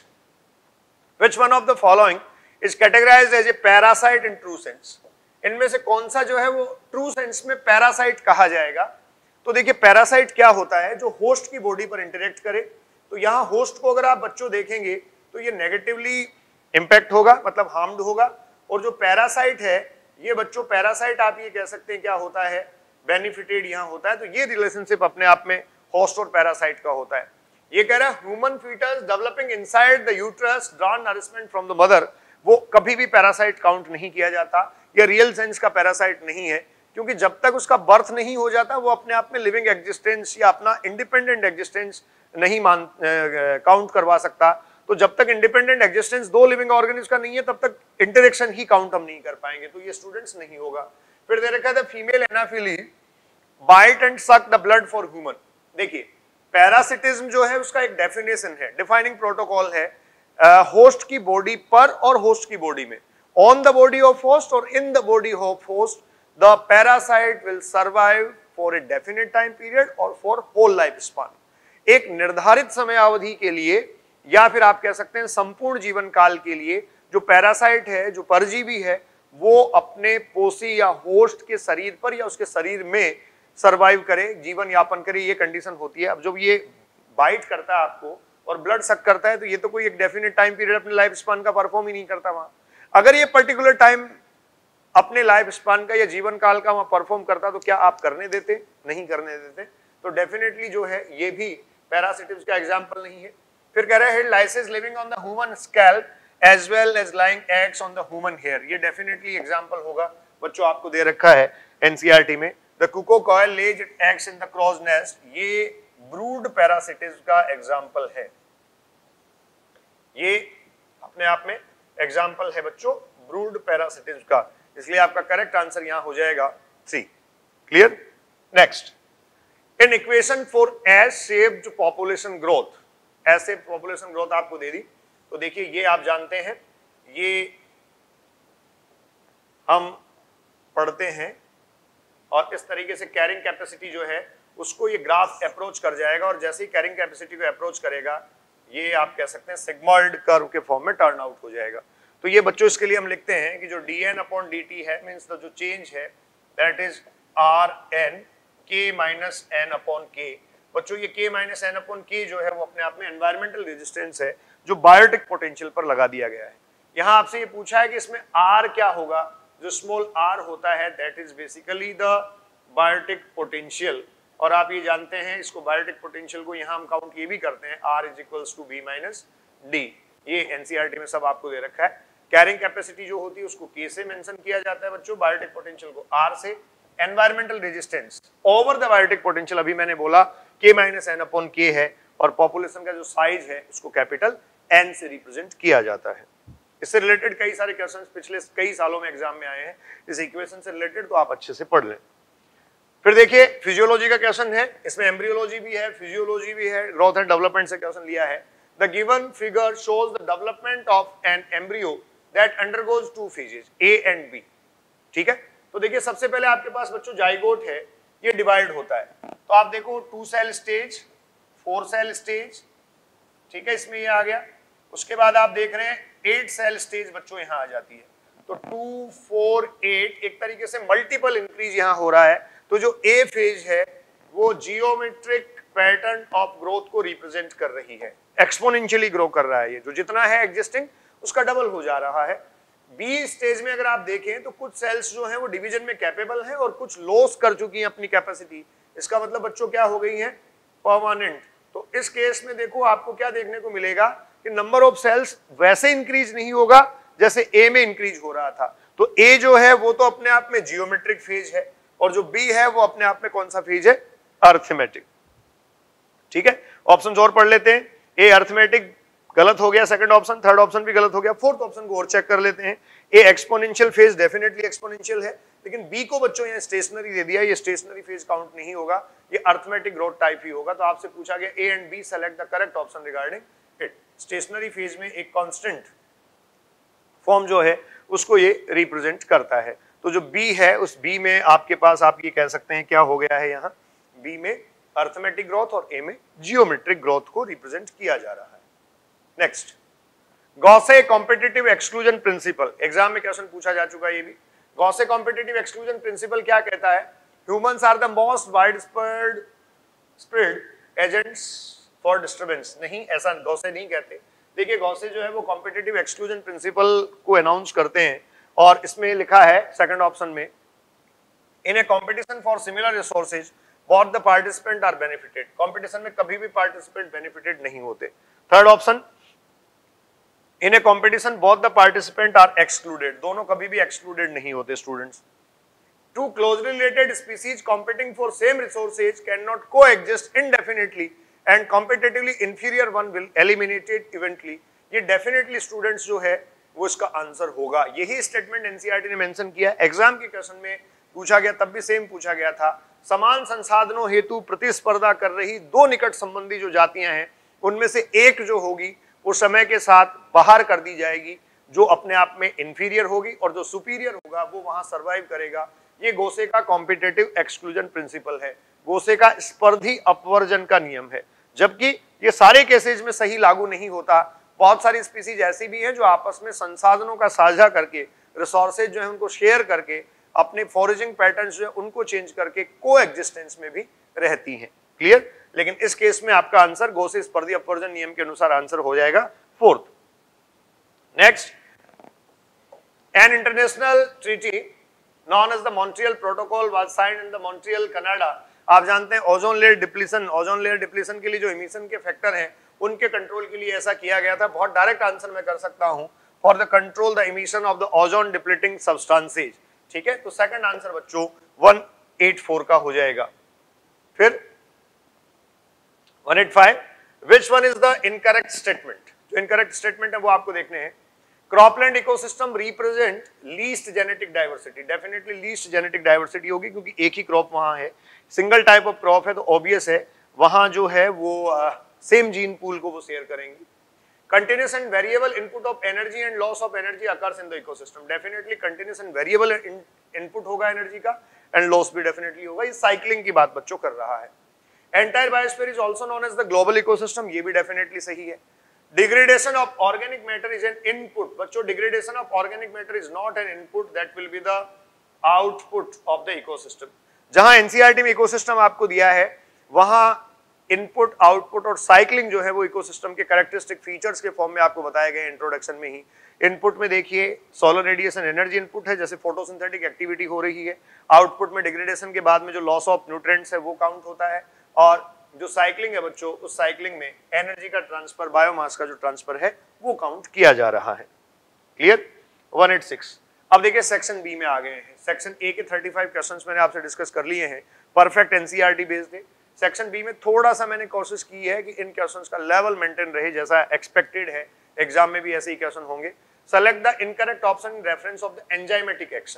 which one of the following is categorized as a parasite in true sense? इनमें से कौन सा जो है वो ट्रू सेंस में पैरासाइट कहा जाएगा। तो देखिए पैरासाइट क्या होता है, जो होस्ट की बॉडी पर इंटरेक्ट करे। तो यहाँ होस्ट को अगर आप बच्चों देखेंगे तो ये नेगेटिवली इंपैक्ट होगा, मतलब हार्म्ड होगा। और जो पैरासाइट है ये बच्चों, पैरासाइट आप ये कह सकते हैं क्या होता है, बेनिफिटेड यहाँ होता है। तो ये रिलेशनशिप अपने आप में होस्ट और पैरासाइट का होता है। ये कह रहा है human foetus developing inside the uterus drawn nourishment from the mother, वो कभी भी पैरासाइट काउंट नहीं किया जाता, ये रियल सेंस का पैरासाइट नहीं है। क्योंकि जब तक उसका बर्थ नहीं हो जाता वो अपने आप में लिविंग एग्जिस्टेंस या अपना इंडिपेंडेंट एग्जिस्टेंस नहीं काउंट करवा सकता। तो जब तक इंडिपेंडेंट एग्जिस्टेंस दो लिविंग ऑर्गेनिज्म का नहीं है तब तक इंटरेक्शन ही काउंट हम नहीं कर पाएंगे, तो ये स्टूडेंट्स नहीं होगा। फिर दे रखा था female anopheles bite and suck the blood for human. देखिए पैरासिटिज्म जो है उसका एक डेफिनेशन है, डिफाइनिंग प्रोटोकॉल है, होस्ट की बॉडी पर और होस्ट की बॉडी में, on the body of host और in the body of host the parasite will survive for a definite time period और फॉर होल लाइफ स्पान। एक निर्धारित समय अवधि के लिए या फिर आप कह सकते हैं संपूर्ण जीवन काल के लिए जो पैरासाइट है, जो परजीवी है, वो अपने पोषी या होस्ट के शरीर पर या उसके शरीर में सरवाइव करे, जीवन यापन करे, ये कंडीशन होती है। अब जब ये बाइट करता है आपको और ब्लड सक करता है तो ये तो कोई एक डेफिनेट टाइम पीरियड अपने लाइफ स्पान का परफॉर्म ही नहीं करता वहां। अगर ये पर्टिकुलर टाइम अपने लाइफ स्पान का या जीवन काल का वहां परफॉर्म करता तो क्या आप करने देते? नहीं करने देते। तो डेफिनेटली जो है ये भी पैरासिटिव्स का एग्जांपल नहीं है। फिर कह रहे हैं lice living on the human scalp as well as laying eggs on the human hair, ये डेफिनेटली एग्जांपल होगा। बच्चों आपको दे रखा है एनसीईआरटी में, the cuckoo koel lays its eggs in the crow's nest, ये ब्रूड पैरासिटिव्स का एग्जांपल है। ये अपने आप में एग्जांपल है बच्चों ब्रूड पैरासिटिव्स का, इसलिए आपका करेक्ट आंसर यहां हो जाएगा 3। Clear? Next, in equation for S shaped population growth, ऐसे पॉपुलेशन ग्रोथ आपको दे दी। तो देखिए ये आप जानते हैं, ये हम पढ़ते हैं और इस तरीके से कैरिंग कैपेसिटी जो है उसको ये ग्राफ अप्रोच कर जाएगा और जैसे ही कैरिंग कैपेसिटी को अप्रोच करेगा ये आप कह सकते हैं सिग्मॉइड कर्व के फॉर्म में टर्न आउट हो जाएगा। तो ये बच्चों इसके लिए हम लिखते हैं कि जो dn अपॉन dt है मींस द जो चेंज है that is rn k minus n upon k। बच्चों ये k minus n upon k जो है वो अपने आप में एनवायरमेंटल रेजिस्टेंस है जो बायोटिक पोटेंशियल पर लगा दिया गया है। यहाँ आपसे ये पूछा है कि इसमें r क्या होगा, जो स्मॉल r होता है that is basically the biotic potential, और आप ये जानते हैं इसको बायोटिक पोटेंशियल को यहाँ हम काउंट ये भी करते हैं r is equals to b minus d। ये एनसीईआरटी में सब आपको दे रखा है। कैरिंग कैपेसिटी जो होती है उसको k से मेंशन किया जाता है बच्चों, बायोटिक पोटेंशियल को r से, environmental resistance over the biotic potential अभी मैंने बोला k minus n upon k है, और पॉपुलेशन का जो साइज है उसको कैपिटल n से रिप्रेजेंट किया जाता है। इससे रिलेटेड कई सारे क्वेश्चंस पिछले कई सालों में एग्जाम में आए हैं इस इक्वेशन से रिलेटेड, तो आप अच्छे से पढ़ लें। फिर देखिए फिजियोलॉजी का क्वेश्चन है, इसमें एम्ब्रियोलॉजी भी है, फिजियोलॉजी भी है, ग्रोथ एंड डेवलपमेंट से क्वेश्चन लिया है। The given figure shows the development of an embryo that undergoes two phases A and B। ठीक है, तो देखिए सबसे पहले आपके पास बच्चों जाइगोट है, ये डिवाइड होता है। तो आप देखो 2 सेल स्टेज, 4 सेल स्टेज, ठीक है, इसमें ये आ गया। उसके बाद आप देख रहे हैं 8 सेल स्टेज बच्चों यहाँ आ जाती है। तो 2, 4, 8 एक तरीके से मल्टीपल इंक्रीज यहाँ हो रहा है। तो जो ए फेज है वो जियोमेट्रिक पैटर्न ऑफ ग्रोथ को रिप्रेजेंट कर रही है, एक्सपोनेंशियली ग्रो कर रहा है, ये जो जितना है एग्जिस्टिंग उसका डबल हो जा रहा है। बी स्टेज में अगर आप देखें तो कुछ सेल्स जो हैं वो डिवीजन में कैपेबल हैं और कुछ लॉस कर चुकी हैं अपनी कैपेसिटी। इसका मतलब बच्चों क्या हो गई हैं, परमानेंट। तो इस केस में देखो आपको क्या देखने को मिलेगा कि नंबर ऑफ सेल्स वैसे इंक्रीज नहीं होगा जैसे ए में इंक्रीज हो रहा था। तो ए जो है वो तो अपने आप में जियोमेट्रिक फेज है और जो बी है वो अपने आप में कौन सा फेज है, अर्थमेटिक। ठीक है, ऑप्शंस और पढ़ लेते हैं। ए अर्थमेटिक गलत हो गया, सेकंड ऑप्शन, थर्ड ऑप्शन भी गलत हो गया, फोर्थ ऑप्शन को और चेक कर लेते हैं। A exponential phase definitely exponential है, लेकिन बी को बच्चों यहाँ स्टेशनरी दे दिया, ये स्टेशनरी फेज काउंट नहीं होगा, ये अर्थमेटिक ग्रोथ टाइप ही होगा। तो आपसे पूछा गया A and B select the correct option regarding it. Stationary phase में एक कांस्टेंट फॉर्म जो है उसको ये रिप्रेजेंट करता है। तो जो बी है उस बी में आपके पास आप ये कह सकते हैं क्या हो गया है, यहाँ बी में अर्थमेटिक ग्रोथ और ए में जियोमेट्रिक ग्रोथ को रिप्रेजेंट किया जा रहा है। Next, Gause competitive exclusion principle, exam में क्वेश्चन पूछा जा चुका है ये भी। गॉसे कॉम्पिटिटिव एक्सक्लूजन प्रिंसिपल क्या कहता है, humans are the most wide spread agents for disturbance. नहीं, ऐसा गॉसे नहीं कहते। देखिए गॉसे जो है वो कॉम्पिटिटिव एक्सक्लूजन प्रिंसिपल को अनाउंस करते हैं और इसमें लिखा है सेकंड ऑप्शन में, in a competition for similar resources both the participant are benefited। Competition में कभी भी पार्टिसिपेंट बेनिफिटेड नहीं होते। Third option, in a competition both the participant are excluded, दोनों कभी भी एक्सक्लूडेड नहीं होते students. Two closely related species competing for same resources cannot coexist indefinitely and competitively inferior one will eliminated eventually. ये definitely students जो है वो इसका आंसर होगा। यही स्टेटमेंट एनसीईआरटी ने मेंशन किया। एग्जाम के क्वेश्चन में पूछा गया, तब भी सेम पूछा गया था। समान संसाधनों हेतु प्रतिस्पर्धा कर रही दो निकट संबंधी जो जातियां हैं उनमें से एक जो होगी वो समय के साथ बाहर कर दी जाएगी, जो अपने आप में इंफीरियर होगी, और जो सुपीरियर होगा वो वहां सर्वाइव करेगा। ये गोसे का कॉम्पिटेटिव एक्सक्लूजन प्रिंसिपल है, गोसे का स्पर्धी अपवर्जन का नियम है। जबकि ये सारे केसेज में सही लागू नहीं होता। बहुत सारी स्पीसीज ऐसी भी हैं जो आपस में संसाधनों का साझा करके, रिसोर्सेज जो है उनको शेयर करके, अपने फॉरेजिंग पैटर्न्स जो है उनको चेंज करके को एग्जिस्टेंस में भी रहती हैं। क्लियर? लेकिन इस केस में आपका आंसर गोसे स्पर्धी अपवर्जन नियम के अनुसार आंसर हो जाएगा fourth. Next, an international treaty known as the Montreal protocol was signed in the Montreal Canada. आप जानते हैं ओजोन लेयर डिप्लीशन के लिए जो इमिशन के फैक्टर हैं उनके कंट्रोल के लिए ऐसा किया गया था। बहुत डायरेक्ट आंसर मैं कर सकता हूं, for the control the emission of the ozone depleting substances. ठीक है, तो सेकंड आंसर बच्चों 184 का हो जाएगा। फिर 185, which one is the incorrect statement? जो इनकरेक्ट स्टेटमेंट है वो आपको देखने हैं। Cropland ecosystem represent least genetic diversity. Definitely least genetic diversity होगी क्योंकि एक ही क्रॉप वहां है, सिंगल टाइप ऑफ क्रॉप है, तो ऑब्वियस है वहां जो है वो सेम जीन पूल को वो शेयर करेंगी। Continuous and variable input of energy and loss of energy occurs in the ecosystem. Definitely continuous and variable input होगा एनर्जी का, एंड लॉस भी डेफिनेटली होगा। ये साइक्लिंग की बात बच्चों कर रहा है। Entire biosphere is also known as the global ecosystem. ये भी डेफिनेटली सही है। Degradation of organic matter is an input. बच्चों, degradation of organic matter is not an input, that will be the output of the ecosystem. जहां एनसीईआरटी में इकोसिस्टम आपको दिया है वहां इनपुट, आउटपुट और साइक्लिंग जो है वो इकोसिस्टम के कैरेक्टरिस्टिक फीचर्स के फॉर्म में आपको बताए गए इंट्रोडक्शन में ही। इनपुट में देखिए सोलर रेडिएशन एनर्जी इनपुट है, जैसे फोटोसिंथेटिक एक्टिविटी हो रही है। आउटपुट में डिग्रेडेशन के बाद में जो लॉस ऑफ न्यूट्रिएंट्स है वो काउंट होता है, और जो साइक्लिंग है बच्चों, उस साइक्लिंग में एनर्जी का ट्रांसफर, बायोमास का जो ट्रांसफर है वो काउंट किया जा रहा है। क्लियर? 186। अब देखिए सेक्शन बी में आ गए हैं। सेक्शन ए के 35 क्वेश्चंस मैंने आपसे डिस्कस कर लिए हैं, परफेक्ट एनसीईआरटी बेस्ड है। सेक्शन बी में थोड़ा सा मैंने कोशिश की है कि इन क्वेश्चंस का लेवल मेंटेन रहे, जैसा एक्सपेक्टेड है। एग्जाम में भी ऐसे ही क्वेश्चन होंगे। Select the incorrect option in reference of the enzymatic action.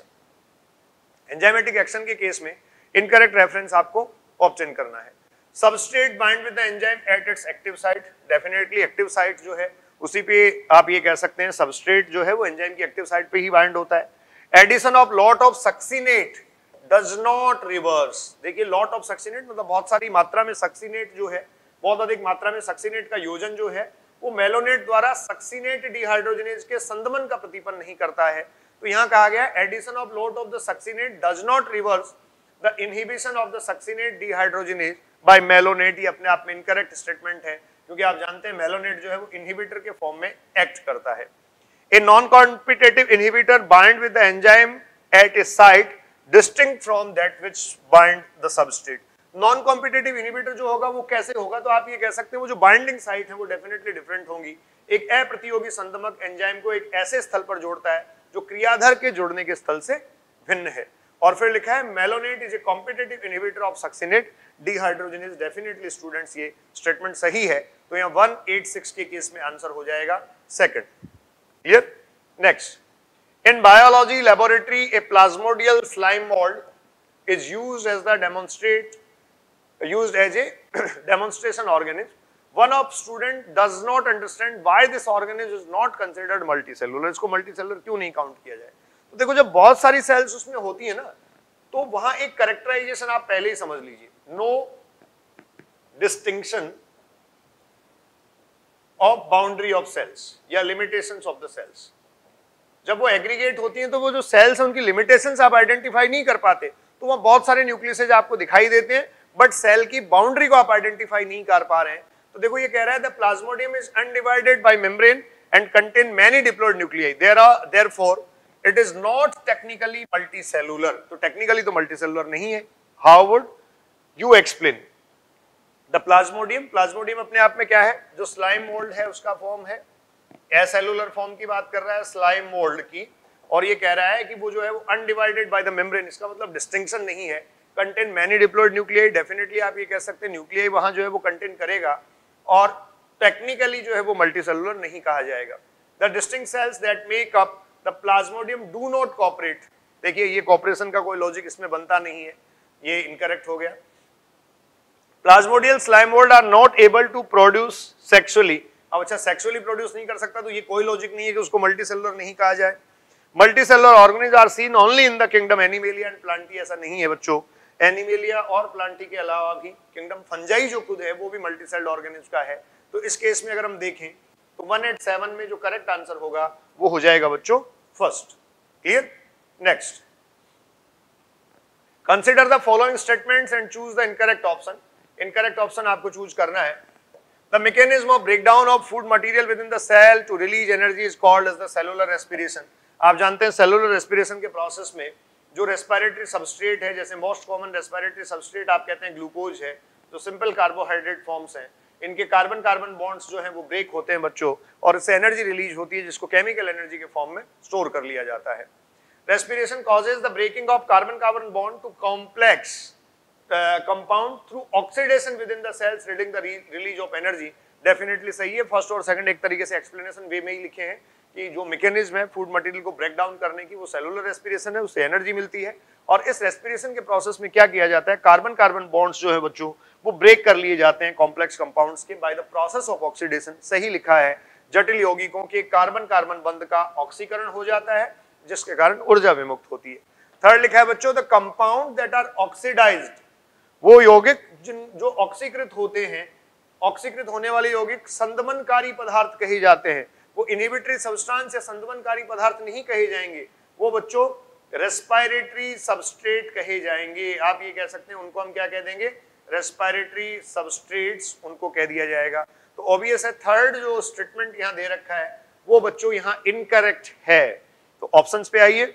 Enzymatic action के केस में इनकरेक्ट रेफरेंस आपको ऑप्शन करना है। Substrate bind with the enzyme at its active site. Definitely active site जो है उसी पे आप ये कह सकते हैं सबस्ट्रेट जो है वो एंजाइम की एक्टिव साइट पे ही बाइंड होता है। Addition of lot of succinate does not reverse. देखिए लॉट ऑफ सक्सिनेट मतलब बहुत सारी मात्रा में सक्सिनेट जो है, बहुत अधिक मात्रा में सक्सिनेट का योजन जो है वो मेलोनेट द्वारा सक्सिनेट डिहाइड्रोजनेज के संदमन का प्रतिपन्न नहीं करता है। तो यहाँ कहा गया addition of lot of the succinate does not reverse the inhibition of the succinate dehydrogenase by malonate. ये अपने आप में इनकरेक्ट स्टेटमेंट है, क्योंकि आप जानते हैं मेलोनेट जो है वो इनहिबिटर के फॉर्म में एक्ट करता है। A non competitive inhibitor bind with the enzyme at a site distinct from that which bind the substrate. Non competitive inhibitor जो होगा वो कैसे होगा, तो आप ये कह सकते हैं वो जो बाइंडिंग साइट है वो डेफिनेटली डिफरेंट होंगी। एक अप्रतियोगी संदमक एंजाइम को एक ऐसे स्थल पर जोड़ता है जो क्रियाधर के जुड़ने के स्थल से भिन्न है। और फिर लिखा है malonate is a competitive inhibitor of succinate dehydrogenase. Definitely students ये स्टेटमेंट सही है, तो यहाँ 186 के केस में आंसर हो जाएगा second. Clear? Next, in biology laboratory a plasmodial slime mold is used as a demonstration organism. One of student does not understand why this organism is not considered multicellular. इसको multicellular क्यों नहीं काउंट किया जाए? तो देखो जब बहुत सारी सेल्स उसमें होती है ना, तो वहां एक कैरेक्टराइजेशन आप पहले ही समझ लीजिए, no distinction of boundary of cells या लिमिटेशंस ऑफ द सेल्स। जब वो एग्रीगेट होती हैं तो वो जो सेल्स हैं उनकी लिमिटेशंस आप आइडेंटिफाई नहीं कर पाते, तो वहां बहुत सारे न्यूक्लियसेज आपको दिखाई देते हैं, बट सेल की बाउंड्री को आप आइडेंटिफाई नहीं कर पा रहे हैं। तो देखो ये कह रहा है the plasmodium is undivided by membrane and contain many diploid nuclei, therefore it is not technically multicellular. तो टेक्निकली तो मल्टीसेलुलर नहीं है। How would you explain the plasmodium? Plasmodium अपने आप में क्या है? जो स्लाइम मोल्ड है उसका फॉर्म है, एसेलुलर फॉर्म की बात कर रहा है स्लाइम मोल्ड की, और ये कह रहा है कि वो जो है वो अनडिवाइडेड बाय द मेम्ब्रेन, इसका मतलब डिस्टिंक्शन नहीं है, contain many diploid nuclei, definitely आप ये कह सकते हैं न्यूक्लियाई वहां जो है वो कंटेन करेगा, और टेक्निकली जो है वो मल्टीसेलुलर नहीं कहा जाएगा। The distinct cells that make up the plasmodium do not cooperate, देखिए ये कॉपरेशन का कोई लॉजिक इसमें बनता नहीं है, ये इनकरेक्ट हो गया। Plasmodial slime mould are not able to produce sexually, अब अच्छा सेक्सुअली प्रोड्यूस नहीं कर सकता तो ये कोई लॉजिक नहीं है कि उसको मल्टीसेलुलर नहीं कहा जाए। Multicellular organisms are seen only in the kingdom animalia and plantae, ऐसा नहीं है बच्चों, एनिमेलिया और प्लांटी के अलावा भी किंगडम फंजाई जो खुद है वो भी मल्टीसेल्ड ऑर्गेनिज्म का है। तो इस केस में अगर हम देखें तो 187 में जो करेक्ट आंसर होगा वो हो जाएगा बच्चों first. Clear? Next, consider the following statements and choose the incorrect option. Incorrect option आपको चूज करना है। The mechanism of breakdown of food material within the cell to release energy is called as the cellular respiration. आप जानते हैं सेलुलर रेस्पिरेशन के प्रोसेस में जो रेस्पिरेटरी सबस्ट्रेट है, जैसे मोस्ट कॉमन रेस्पिरेटरी सबस्ट्रेट आप कहते हैं ग्लूकोज है, जो सिंपल कार्बोहाइड्रेट फॉर्म्स हैं, इनके कार्बन कार्बन बॉन्ड्स जो हैं वो ब्रेक होते हैं बच्चों, और इससे एनर्जी रिलीज होती है जिसको केमिकल एनर्जी के फॉर्म में स्टोर कर लिया जाता है। Respiration causes the breaking of carbon carbon bond to complex compound through oxidation within the cells leading the release of energy. Definitely सही है, फर्स्ट और सेकंड एक तरीके से एक्सप्लेनेशन वे में ही लिखे हैं कि जो मैकेनिज्म है फूड मटेरियल को ब्रेक डाउन करने की वो सेलुलर रेस्पिरेशन है, उससे एनर्जी मिलती है, और इस रेस्पिरेशन के प्रोसेस में क्या किया जाता है, कार्बन कार्बन बॉन्ड्स जो है बच्चों वो ब्रेक कर लिए जाते हैं कॉम्प्लेक्स कंपाउंड्स के by the process of oxidation. सही लिखा है, जटिल यौगिकों के कार्बन कार्बन बंध का ऑक्सीकरण हो जाता है जिसके कारण ऊर्जा विमुक्त होती है। थर्ड लिखा है बच्चों, the compound that are oxidised, वो यौगिक जो ऑक्सीकृत होते हैं, ऑक्सीकृत होने वाले यौगिक संदमनकारी पदार्थ कहे जाते हैं। वो इनहिबिटरी सब्सटेंस या संदमनकारी पदार्थ नहीं कहे जाएंगे, वो बच्चों रेस्पिरेटरी सबस्ट्रेट कहे जाएंगे। आप ये कह सकते हैं उनको हम क्या कह देंगे, रेस्पिरेटरी सबस्ट्रेट्स उनको कह दिया जाएगा। तो ऑब्वियस है थर्ड जो स्टेटमेंट यहाँ दे रखा है वो बच्चों यहाँ इनकरेक्ट है। तो ऑप्शंस पे आइए,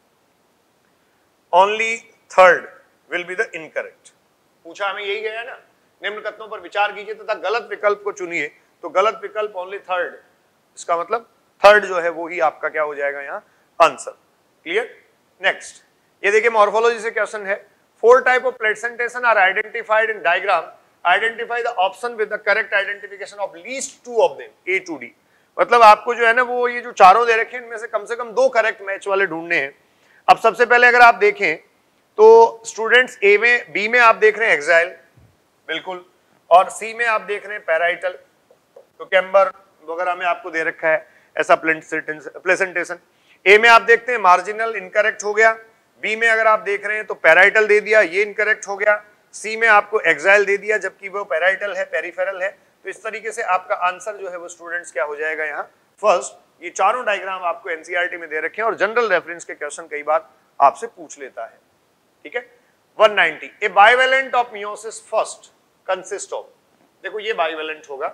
only third will be the incorrect. पूछा हमें यही गया ना, निम्न कथनों पर विचार कीजिए तथा गलत विकल्प को चुनिए, तो गलत विकल्प ओनली थर्ड, इसका मतलब थर्ड जो है वो ही आपका क्या हो जाएगा यहाँ आंसर। क्लियर? नेक्स्ट, ये देखिए मॉर्फोलॉजी से क्वेश्चन है। 4 type of presentation are identified in diagram, identify the option with the correct identification of least 2 of them A to D। मतलब आपको जो है ना वो ये जो चारों दे रखे हैं इनमें से कम 2 करेक्ट मैच वाले ढूंढने हैं। अब सबसे पहले अगर आप देखें तो स्टूडेंट्स ए में, बी में आप देख रहे हैं एक्साइल बिल्कुल, और सी में आप देख रहे हैं पैराइटल, तो कैम्बर वगैरह में आपको दे रखा है ऐसा प्लेसेंटेशन। ए में आप देखते हैं मार्जिनल, इनकरेक्ट हो गया। बी में अगर आप देख रहे हैं तो पैराइटल दे दिया, ये इनकरेक्ट हो गया। सी में आपको एक्साइल दे दिया जबकि वो पैराइटल है, पेरिफेरल है। तो इस तरीके से आपका आंसर जो है वो स्टूडेंट्स क्या हो जाएगा यहाँ फर्स्ट। ये चारों डायग्राम आपको एनसीईआरटी में दे रखे हैं और जनरल रेफरेंस के क्वेश्चन कई बार आपसे पूछ लेता है। ठीक है। 190, a bivalent of meiosis first consist of, देखो ये बाइवेलेंट होगा,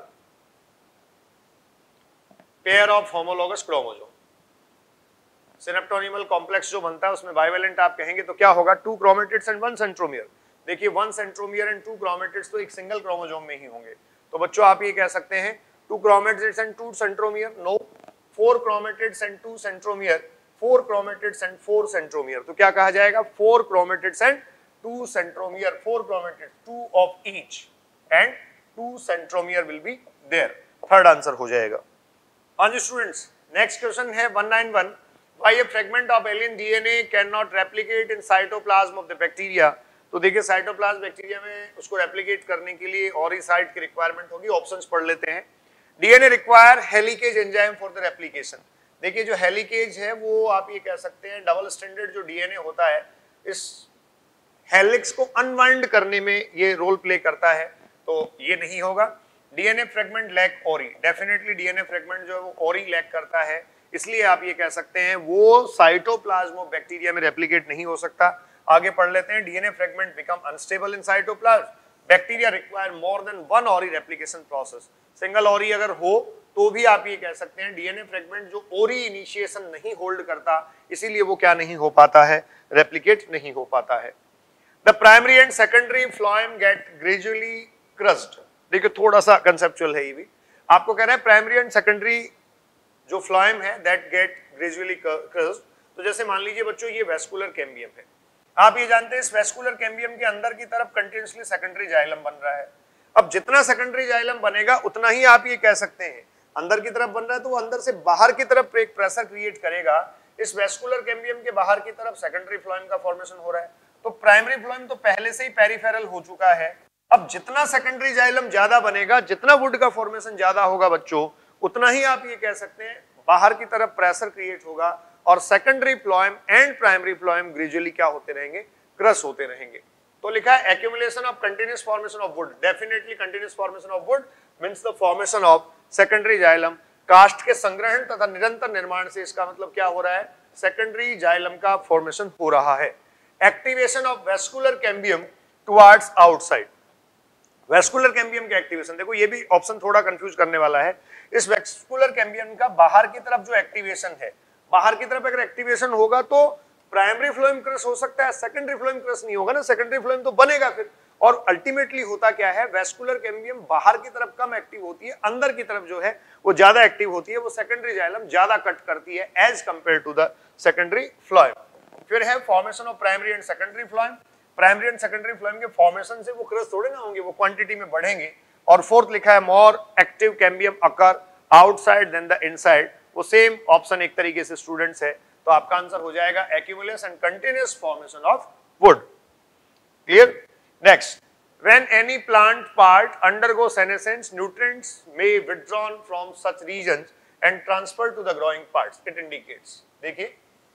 pair of homologous chromosome. Synaptonemal complex जो बनता है उसमें बाइवेलेंट आप कहेंगे तो क्या होगा, 2 क्रोमेटिड्स एंड 1 सेंट्रोमियर। देखिए 1 सेंट्रोमियर एंड 2 क्रोमेटिड्स तो एक सिंगल क्रोमोसोम में ही होंगे, तो बच्चों आप ये कह सकते हैं 2 chromatids and 2 centromere, no, 4 chromatids and 2 centromere, 4 chromatids and 4 centromere. तो क्या कहा जाएगा, 4 chromatids and 2 centromere, 4 chromatids, 2 of each and 2 centromere will be there. Third answer हो जाएगा। हाँ जी स्टूडेंट्स, नेक्स्ट क्वेश्चन है 191, why a fragment of alien DNA cannot replicate in cytoplasm of the bacteria। तो देखिए साइटोप्लाज्म बैक्टीरिया में उसको रेप्लिकेट करने के लिए और ही साइट की रिक्वायरमेंट होगी। ऑप्शंस पढ़ लेते हैं। DNA require helicase enzyme for the replication. देखिए जो हेलिकेज है वो आप ये कह सकते हैं डबल स्टैंडर्ड जो डीएनए होता है इस हेलिक्स को अनवाइंड करने में ये रोल प्ले करता है, तो ये नहीं होगा। DNA fragment lack ori, definitely DNA fragment जो है वो ओरी लैक करता है, इसलिए आप ये कह सकते हैं वो साइटोप्लाज्म ऑफ बैक्टीरिया में रेप्लिकेट नहीं हो सकता। आगे पढ़ लेते हैं। DNA fragment become unstable in cytoplasm, bacteria require more than 1 ori replication process. Single ओरी अगर हो तो भी आप ये कह सकते हैं डीएनए फ्रेगमेंट जो ओरी इनिशिएशन नहीं होल्ड करता, इसीलिए वो क्या नहीं हो पाता है, रेप्लिकेट नहीं हो पाता है। The primary and secondary phloem get gradually crushed. देखिए थोड़ा सा कंसेप्चुअल है ये भी, आपको कह रहा है प्राइमरी एंड सेकेंडरी जो फ्लोएम है दैट गेट ग्रेजुअली क्रस्ड तो जैसे मान लीजिए बच्चों ये वेस्कुलर कैम्बियम है, आप ये जानते हैं इस वेस्कुलर कैम्बियम के अंदर की तरफ कंटिन्यूअसली सेकेंडरी जाइलम बन रहा है। अब जितना सेकेंडरी जाइलम बनेगा उतना ही आप ये कह सकते हैं अंदर की तरफ बन रहा है, तो वो अंदर से बाहर की तरफ एक प्रेशर क्रिएट करेगा। इस वेस्कुलर कैम्बियम के बाहर की तरफ सेकेंडरी फ्लोएम का फॉर्मेशन हो रहा है, तो प्राइमरी फ्लोएम तो पहले से ही पेरिफेरल हो चुका है। अब जितना सेकेंडरी जाइलम ज्यादा बनेगा, जितना वुड का फॉर्मेशन ज्यादा होगा बच्चों, उतना ही आप ये कह सकते हैं बाहर की तरफ प्रेशर क्रिएट होगा और secondary phloem and primary phloem gradually क्या होते रहेंगे, क्रश होते रहेंगे। तो लिखा है accumulation of continuous formation of wood, definitely continuous formation of wood means the formation of secondary xylem. कास्ट के संग्रहण तथा निरंतर निर्माण से इसका मतलब क्या हो रहा है, सेकेंडरी जाइलम का फॉर्मेशन हो रहा है। Activation of vascular cambium towards outside, vascular cambium के एक्टिवेशन, देखो ये भी ऑप्शन थोड़ा कंफ्यूज करने वाला है। इस वेस्कुलर कैम्बियम का बाहर की तरफ जो एक्टिवेशन है, बाहर की तरफ अगर एक्टिवेशन होगा तो प्राइमरी फ्लोएम क्रश हो सकता है, सेकेंडरी फ्लोएम क्रश नहीं होगा ना, सेकेंडरी फ्लोएम तो बनेगा फिर। और अल्टीमेटली होता क्या है, वेस्कुलर कैम्बियम बाहर की तरफ कम एक्टिव होती है, अंदर की तरफ जो है वो ज्यादा एक्टिव होती है, वो सेकेंडरी जाइलम ज्यादा कट करती है as compare to the secondary phloem. फिर है formation of primary and secondary phloem, primary and secondary phloem के फॉर्मेशन से वो क्रश थोड़े ना होंगे, वो क्वांटिटी में बढ़ेंगे। और फोर्थ लिखा है more active cambium occur outside than the inside, वो सेम ऑप्शन एक तरीके से स्टूडेंट्स है, तो आपका आंसर हो जाएगा accumulation and continuous formation of wood. Clear? Next, when any plant part undergo senescence, nutrients may withdrawn from such regions and transferred to the growing parts, it indicates। देखिए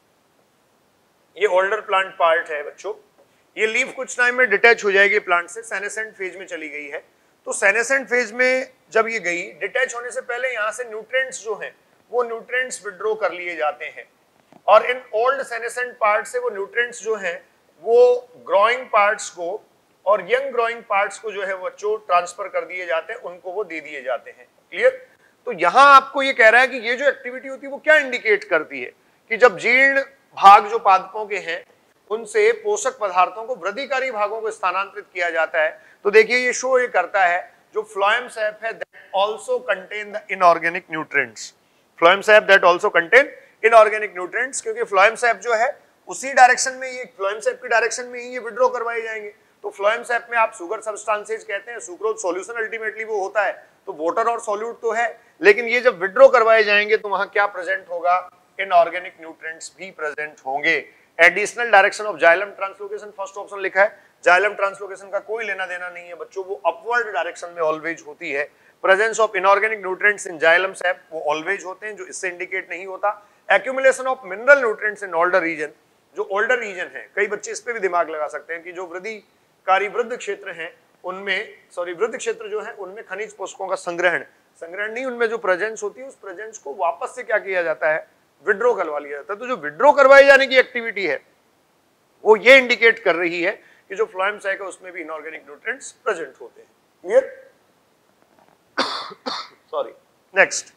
ये ओल्डर प्लांट पार्ट है बच्चों, ये लीफ कुछ टाइम में डिटैच हो जाएगी प्लांट से, सेनेसेंट फेज में चली गई है। तो सेनेसेंट फेज में जब ये गई, डिटैच होने से पहले यहाँ से न्यूट्रिएंट्स जो हैं वो न्यूट्रिएंट्स विड्रॉ कर लिए जाते हैं, और इन ओल्ड सेनेसेंट पार्ट से वो न्यूट्रिएंट्स जो हैं वो ग्रोइंग पार्ट्स को और यंग ग्रोइंग पार्ट्स को जो है बच्चों ट्रांसफर कर दिए जाते हैं, उनको वो दे दिए जाते हैं। क्लियर? तो यहां आपको ये कह रहा है कि ये जो एक्टिविटी होती है वो क्या इंडिकेट करती है कि जब जीर्ण भाग जो पादपों के हैं उनसे पोषक पदार्थों को वृद्धिकारी भागों को स्थानांतरित किया जाता है। तो देखिए ये शो ये करता है जो फ्लोएम सैप है that also contain the inorganic nutrients, phloem sap that also contain inorganic nutrients, क्योंकि फ्लोएम सैप जो है उसी डायरेक्शन में, ये फ्लोएम सैप की डायरेक्शन में ही ये विड्रॉ करवाए जाएंगे। तो फ्लोएम सैप में आप सुगर सब्सटेंसेस कहते हैं, सुक्रोज सॉल्यूशन अल्टीमेटली वो होता है, तो वाटर और सॉल्यूट तो है, लेकिन ये जब विड्रॉ करवाए जाएंगे तो वहां क्या प्रेजेंट होगा, इनऑर्गेनिक न्यूट्रिएंट्स भी प्रेजेंट होंगे। Additional direction of xylem translocation, first option लिखा है, जाइलम ट्रांसलोकेशन का कोई लेना देना नहीं है बच्चों, वो अपवर्ड डायरेक्शन में ऑलवेज होती है। Presence of inorganic nutrients in xylem sap वो ऑलवेज होते हैं, जो इससे इंडिकेट नहीं होता। Accumulation of mineral nutrients in older region, जो ओल्डर रीजन है, कई बच्चे इस पे भी दिमाग लगा सकते हैं कि जो वृद्धिकारी वृद्ध क्षेत्र हैं उनमें, सॉरी वृद्ध क्षेत्र जो है उनमें खनिज पोषकों का संग्रहण नहीं, उनमें जो प्रेजेंस होती है उस प्रेजेंस को वापस से क्या किया जाता है, विड्रॉ करवा लिया जाता है। तो जो विड्रॉ करवाए जाने की एक्टिविटी है वो ये इंडिकेट कर रही है कि जो फ्लोएम सैक है उसमें भी इनऑर्गेनिक न्यूट्रिएंट्स प्रेजेंट होते हैं। Clear? Sorry, next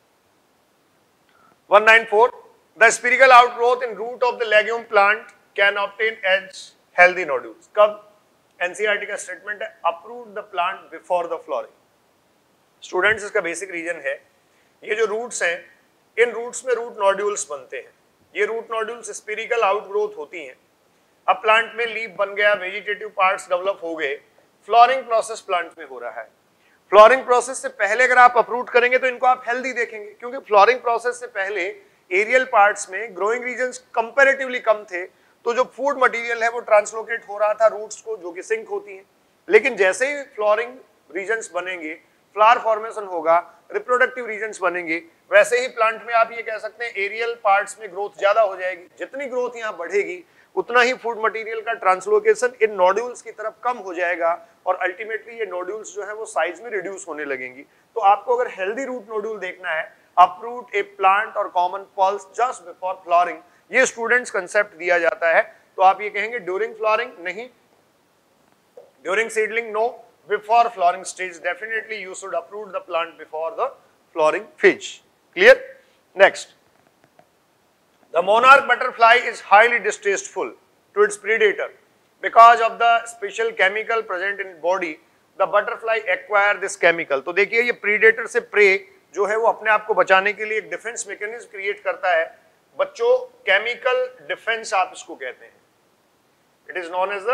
194, the spherical outgrowth in root of the legume plant can obtain as healthy nodules। कब? एनसीईआरटी का स्टेटमेंट है, uproot the plant before the flowering। Students इसका बेसिक रीजन है, ये जो रूट्स हैं इन रूट्स में रूट नोड्यूल्स बनते हैं, ये रूट नोड्यूल्स स्फेरिकल आउटग्रोथ होती हैं। अब प्लांट में लीफ बन गया, वेजिटेटिव पार्ट्स डेवलप हो गए, फ्लोरिंग प्रोसेस प्लांट में हो रहा है। फ्लोरिंग प्रोसेस से पहले अगर आप अपरूट करेंगे तो इनको आप हेल्दी देखेंगे, क्योंकि फ्लोरिंग प्रोसेस से पहले एरियल पार्ट्स में ग्रोइंग रीजन्स कंपैरेटिवली कम थे, तो जो फूड मटेरियल है वो ट्रांसलोकेट हो रहा था रूट्स को, जो कि सिंक होती हैं। लेकिन जैसे ही फ्लोरिंग रीजन्स बनेंगे, फ्लावर फॉर्मेशन होगा, रिप्रोडक्टिव रीजन्स बनेंगे, वैसे ही प्लांट में आप ये कह सकते हैं एरियल पार्ट्स में ग्रोथ ज्यादा हो जाएगी। जितनी ग्रोथ यहाँ बढ़ेगी उतना ही फूड मटेरियल का ट्रांसलोकेशन इन नोड्यूल्स की तरफ कम हो जाएगा, और अल्टीमेटली ये नोड्यूल्स जो है वो साइज में रिड्यूस होने लगेंगी। तो आपको अगर हेल्दी रूट नोड्यूल देखना है, uproot a plant or common pulse just before flowering, ये स्टूडेंट्स कंसेप्ट दिया जाता है। तो आप ये कहेंगे ड्यूरिंग फ्लॉरिंग नहीं, during seedling no, before flowering stage definitely you should uproot the plant before the flowering phase। Clear? Next, the monarch butterfly is highly distasteful to its predator because of the special chemical present in body, the butterfly acquire this chemical। तो देखिए ये predator से prey जो है वो अपने आप को बचाने के लिए एक डिफेंस मैकेनिज्म क्रिएट करता है, बच्चों केमिकल डिफेंस आप इसको कहते हैं, it is known as the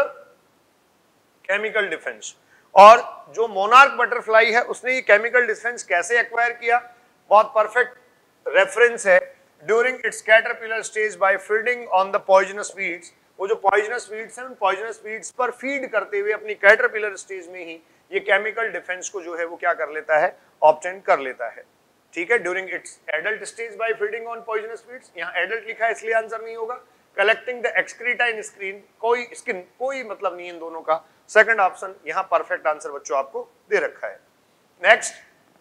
chemical defence. और जो मोनार्क बटरफ्लाई है उसने ये केमिकल डिफेंस कैसे एक्वायर किया, बहुत परफेक्ट रेफरेंस है, during its caterpillar stage by feeding on the poisonous weeds. वो जो पॉइजनस वीड्स हैं उन पॉइजनस वीड्स पर फीड करते हुए अपनी कैटरपिलर स्टेज में ही ये केमिकल डिफेंस को जो है वो क्या कर लेता है, ऑब्टेन कर लेता है। ठीक है, during its adult stage by feeding on poisonous weeds, यहाँ एडल्ट लिखा है इसलिए आंसर नहीं होगा। Collecting the excreta in skin, कोई मतलब नहीं इन दोनों का, सेकंड ऑप्शन यहाँ परफेक्ट आंसर बच्चों आपको दे रखा है। Next,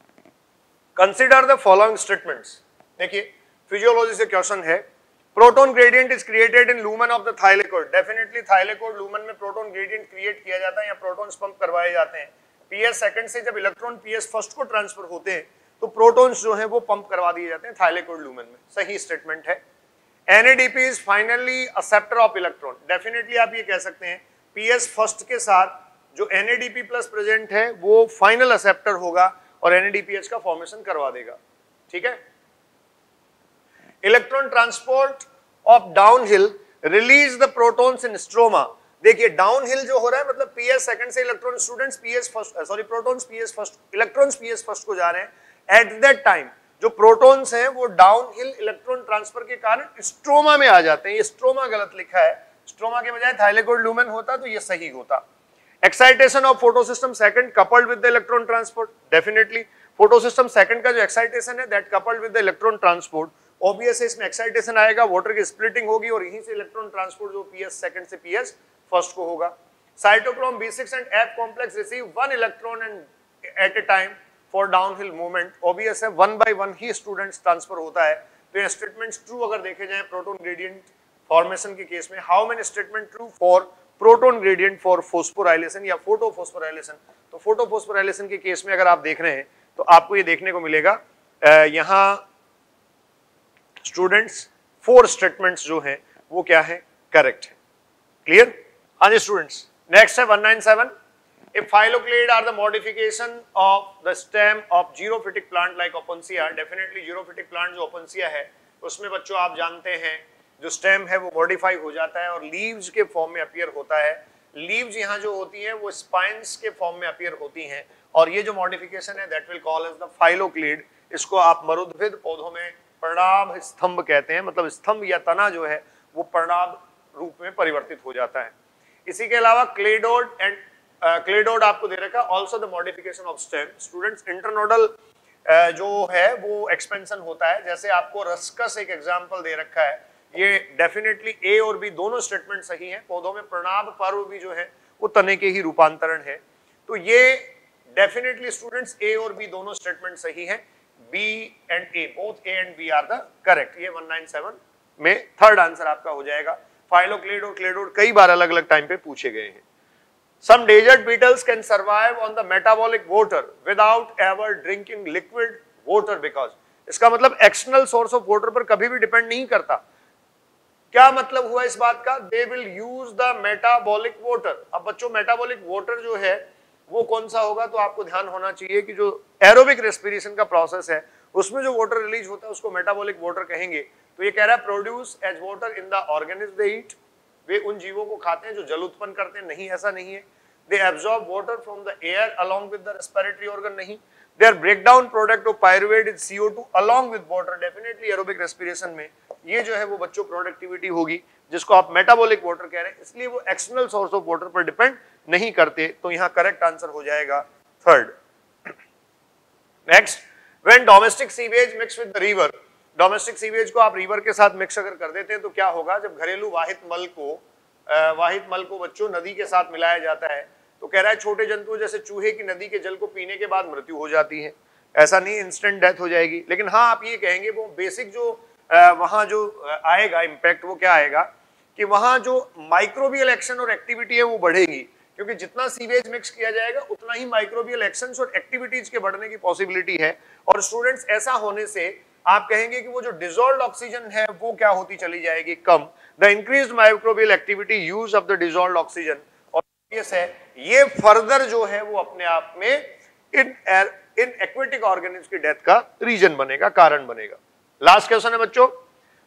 consider the following statements. देखिए फिजियोलॉजी से क्वेश्चन है, proton gradient is created in lumen of the thylakoid. Definitely thylakoid lumen में प्रोटॉन ग्रेडियंट क्रिएट किया जाता है या प्रोटॉन्स पंप करवाए जाते हैं। पीएस सेकंड से जब इलेक्ट्रॉन पीएस फर्स्ट को ट्रांसफर होते हैं तो प्रोटॉन्स जो है वो पंप करवा दिए जाते हैं थाइलेकोइड लूमेन में, सही स्टेटमेंट है। NADP is finally acceptor of electron. Definitely आप ये कह सकते हैं पीएस फर्स्ट के साथ जो NADP प्लस प्रेजेंट है वो फाइनल एक्सेप्टर होगा और NADPH का फॉर्मेशन करवा देगा। ठीक है, electron transport of downhill release the protons in stroma. देखिए डाउनहिल जो हो रहा है मतलब पीएस सेकंड से electron students PS first, sorry protons PS first, electrons PS first को जा रहे हैं। एट दैट टाइम जो प्रोटॉन्स हैं वो डाउनहिल इलेक्ट्रॉन ट्रांसफर के कारण स्ट्रोमा में आ जाते हैं। ये स्ट्रोमा गलत लिखा है, स्ट्रोमा के बजाय थाइलेकोइड लूमेन होता तो ये सही होता। Excitation of photosystem second coupled with the electron transport. Definitely photosystem second का जो एक्साइटेशन है that coupled with the electron transport, obvious है इसमें एक्साइटेशन आएगा, वाटर की स्प्लिटिंग होगी और यहीं से इलेक्ट्रॉन ट्रांसपोर्ट जो पीएस सेकंड से पीएस फर्स्ट को होगा। Cytochrome B6 and F complex receive one electron and at a time for downhill movement. Obvious है 1 by 1 ही स्टूडेंट्स ट्रांसफर होता है। तो ये स्टेटमेंट्स ट्रू अगर देखे जाए प्रोटॉन ग्रेडियंट फॉर्मेशन के केस में। How many statement true for proton gradient for phosphorylation या फोटोफोस्फोराइलेशन। तो फोटोफोस्फोराइलेशन के केस में अगर आप देख रहे हैं तो आपको ये देखने को मिलेगा यहाँ स्टूडेंट्स 4 स्टेटमेंट्स जो हैं वो क्या है, करेक्ट है। क्लियर? हाँ जी स्टूडेंट्स, नेक्स्ट है 197। If phylloclade are the modification of the stem of xerophytic plant like Opuntia, definitely xerophytic plant जो Opuntia है उसमें बच्चों आप जानते हैं जो स्टेम है वो मॉडिफाई हो जाता है और लीव्स के फॉर्म में अपीयर होता है। लीव्स यहाँ जो होती हैं वो स्पाइन्स के फॉर्म में अपीयर होती हैं और ये जो मॉडिफिकेशन है that will call as the phylloclade. इसको आप मरुद्भिद पौधों में पर्णाभ स्तंभ कहते हैं, मतलब स्तंभ या तना जो है वो पर्णाभ रूप में परिवर्तित हो जाता है। इसी के अलावा क्लेडोड एंड क्लेडोड आपको दे रखा है, also the modification of stem. Students internodal जो है वो एक्सपेंशन होता है, जैसे आपको रस्कस एक एग्जांपल दे रखा है। ये डेफिनेटली ए और बी दोनों स्टेटमेंट सही हैं। पौधों में पर्णाभ पर्व भी जो है वो तने के ही रूपांतरण है। तो ये डेफिनेटली स्टूडेंट्स ए और बी दोनों स्टेटमेंट सही हैं। B and A, both A and B are the correct. ये 197 में थर्ड आंसर आपका हो जाएगा। फाइलोक्लेड और क्लेडोड कई बार अलग अलग टाइम पे पूछे गए हैं। Some desert beetles can survive on the metabolic water without ever drinking liquid water because, इसका मतलब एक्सटर्नल सोर्स ऑफ वाटर पर कभी भी डिपेंड नहीं करता। क्या मतलब हुआ इस बात का? They will use the metabolic water। अब बच्चों मेटाबॉलिक वाटर जो है वो कौन सा होगा, तो आपको ध्यान होना चाहिए कि जो एरोबिक रेस्पिरेशन का प्रोसेस है उसमें जो वाटर रिलीज होता है उसको मेटाबॉलिक वाटर कहेंगे। तो ये कह रहा है produce as water in the organism they eat. वे उन जीवों को खाते हैं जो जल उत्पन्न करते हैं, नहीं ऐसा नहीं है। They absorb water from the air along with the respiratory organ, नहीं। Their breakdown product of pyruvate is CO2 along with water। Definitely aerobic respiration में ये जो है वो बच्चों प्रोडक्टिविटी होगी जिसको आप मेटाबॉलिक वाटर कह रहे हैं, इसलिए वो एक्सटर्नल सोर्स ऑफ वाटर पर डिपेंड नहीं करते। तो यहाँ करेक्ट आंसर हो जाएगा third. Next, when domestic sewage mix with the river. Domestic sewage को आप रिवर के साथ मिक्स अगर कर देते हैं तो क्या होगा, जब घरेलू वाहित मल को बच्चों नदी के साथ मिलाया जाता है तो कह रहा है छोटे जंतु जैसे चूहे की नदी के जल को पीने के बाद मृत्यु हो जाती है। ऐसा नहीं इंस्टेंट डेथ हो जाएगी, लेकिन हाँ आप ये कहेंगे वो बेसिक जो वहां जो आएगा इम्पैक्ट वो क्या आएगा कि वहां जो माइक्रोबियल एक्शन और एक्टिविटी है वो बढ़ेगी, क्योंकि जितना सीवेज मिक्स किया जाएगा उतना ही माइक्रोबियल एक्शंस और एक्टिविटीज के बढ़ने की पॉसिबिलिटी है। और स्टूडेंट्स ऐसा होने से आप कहेंगे कि वो जो डिसॉल्व्ड ऑक्सीजन है वो क्या होती चली जाएगी, कम। The increased microbial activity use of the dissolved oxygen, और ये फर्दर जो है वो अपने आप में इन एक्वेटिक ऑर्गेनिज्म की डेथ का रीजन बनेगा, कारण बनेगा। लास्ट क्वेश्चन है बच्चों,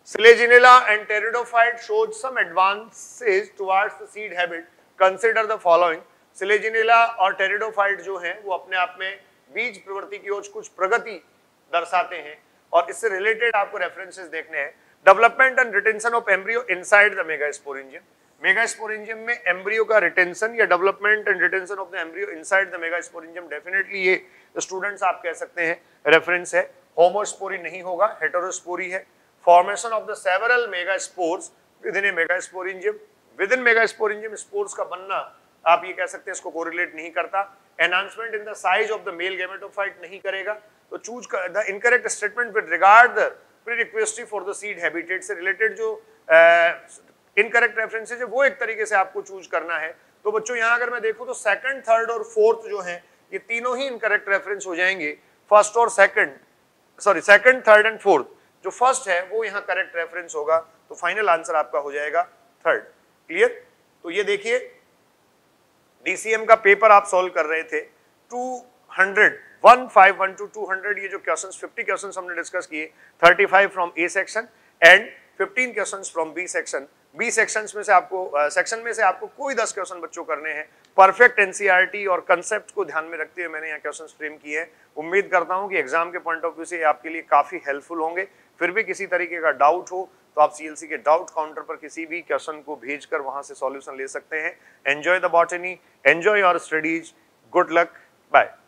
Selaginella and pteridophyte showed some advances towards the seed habit. Consider the following. Selaginella और pteridophyte जो हैं वो अपने आप में बीज प्रवृत्ति की ओर कुछ प्रगति दर्शाते हैं और इससे रिलेटेड आपको रेफरेंसेस देखने हैं. Development and retention of embryo inside the megasporangium. Megasporangium में एम्ब्रियो का रिटेंशन या development and retention of the embryo inside the megasporangium, definitely ये स्टूडेंट्स आप कह सकते हैं रेफरेंस है. होमोस्पोरी नहीं होगा, हेटेरोस्पोरी है. Formation of the several megaspores with in a megasporangium. Within megasporangium spores का बनना आप ये कह सकते हैं इसको कोरिलेट नहीं करता. Enhancement in the size of the male gametophyte नहीं करेगा. तो choose the incorrect statement with regard the prerequisite for the seed habitat से रिलेटेड जो इनकरेक्ट रेफरेंसेज है वो एक तरीके से आपको चूज करना है. तो बच्चों यहाँ अगर मैं देखूं तो सेकंड, थर्ड और फोर्थ जो है ये तीनों ही इनकरेक्ट रेफरेंस हो जाएंगे. फर्स्ट और second, sorry second, third and fourth, जो फर्स्ट है वो यहाँ करेक्ट रेफरेंस होगा. तो फाइनल आंसर आपका हो जाएगा थर्ड. क्लियर? तो ये देखिए डीसीएम का पेपर आप सॉल्व कर रहे थे. 200 151 to 200 ये जो क्वेश्चंस 50 क्वेश्चंस हमने डिस्कस किए, 35 from A section and 15 questions from B section. B sections में से आपको सेक्शन में से आपको कोई 10 क्वेश्चन बच्चों करने हैं. परफेक्ट एनसीईआरटी और कंसेप्ट को ध्यान में रखते हुए मैंने यहाँ क्वेश्चंस फ्रेम किए हैं. उम्मीद करता हूँ कि एग्जाम के पॉइंट ऑफ व्यू से आपके लिए काफी हेल्पफुल होंगे. फिर भी किसी तरीके का डाउट हो तो आप सीएलसी के डाउट काउंटर पर किसी भी क्वेश्चन को भेजकर वहां से सॉल्यूशन ले सकते हैं. Enjoy the botany, enjoy your studies, good luck, bye.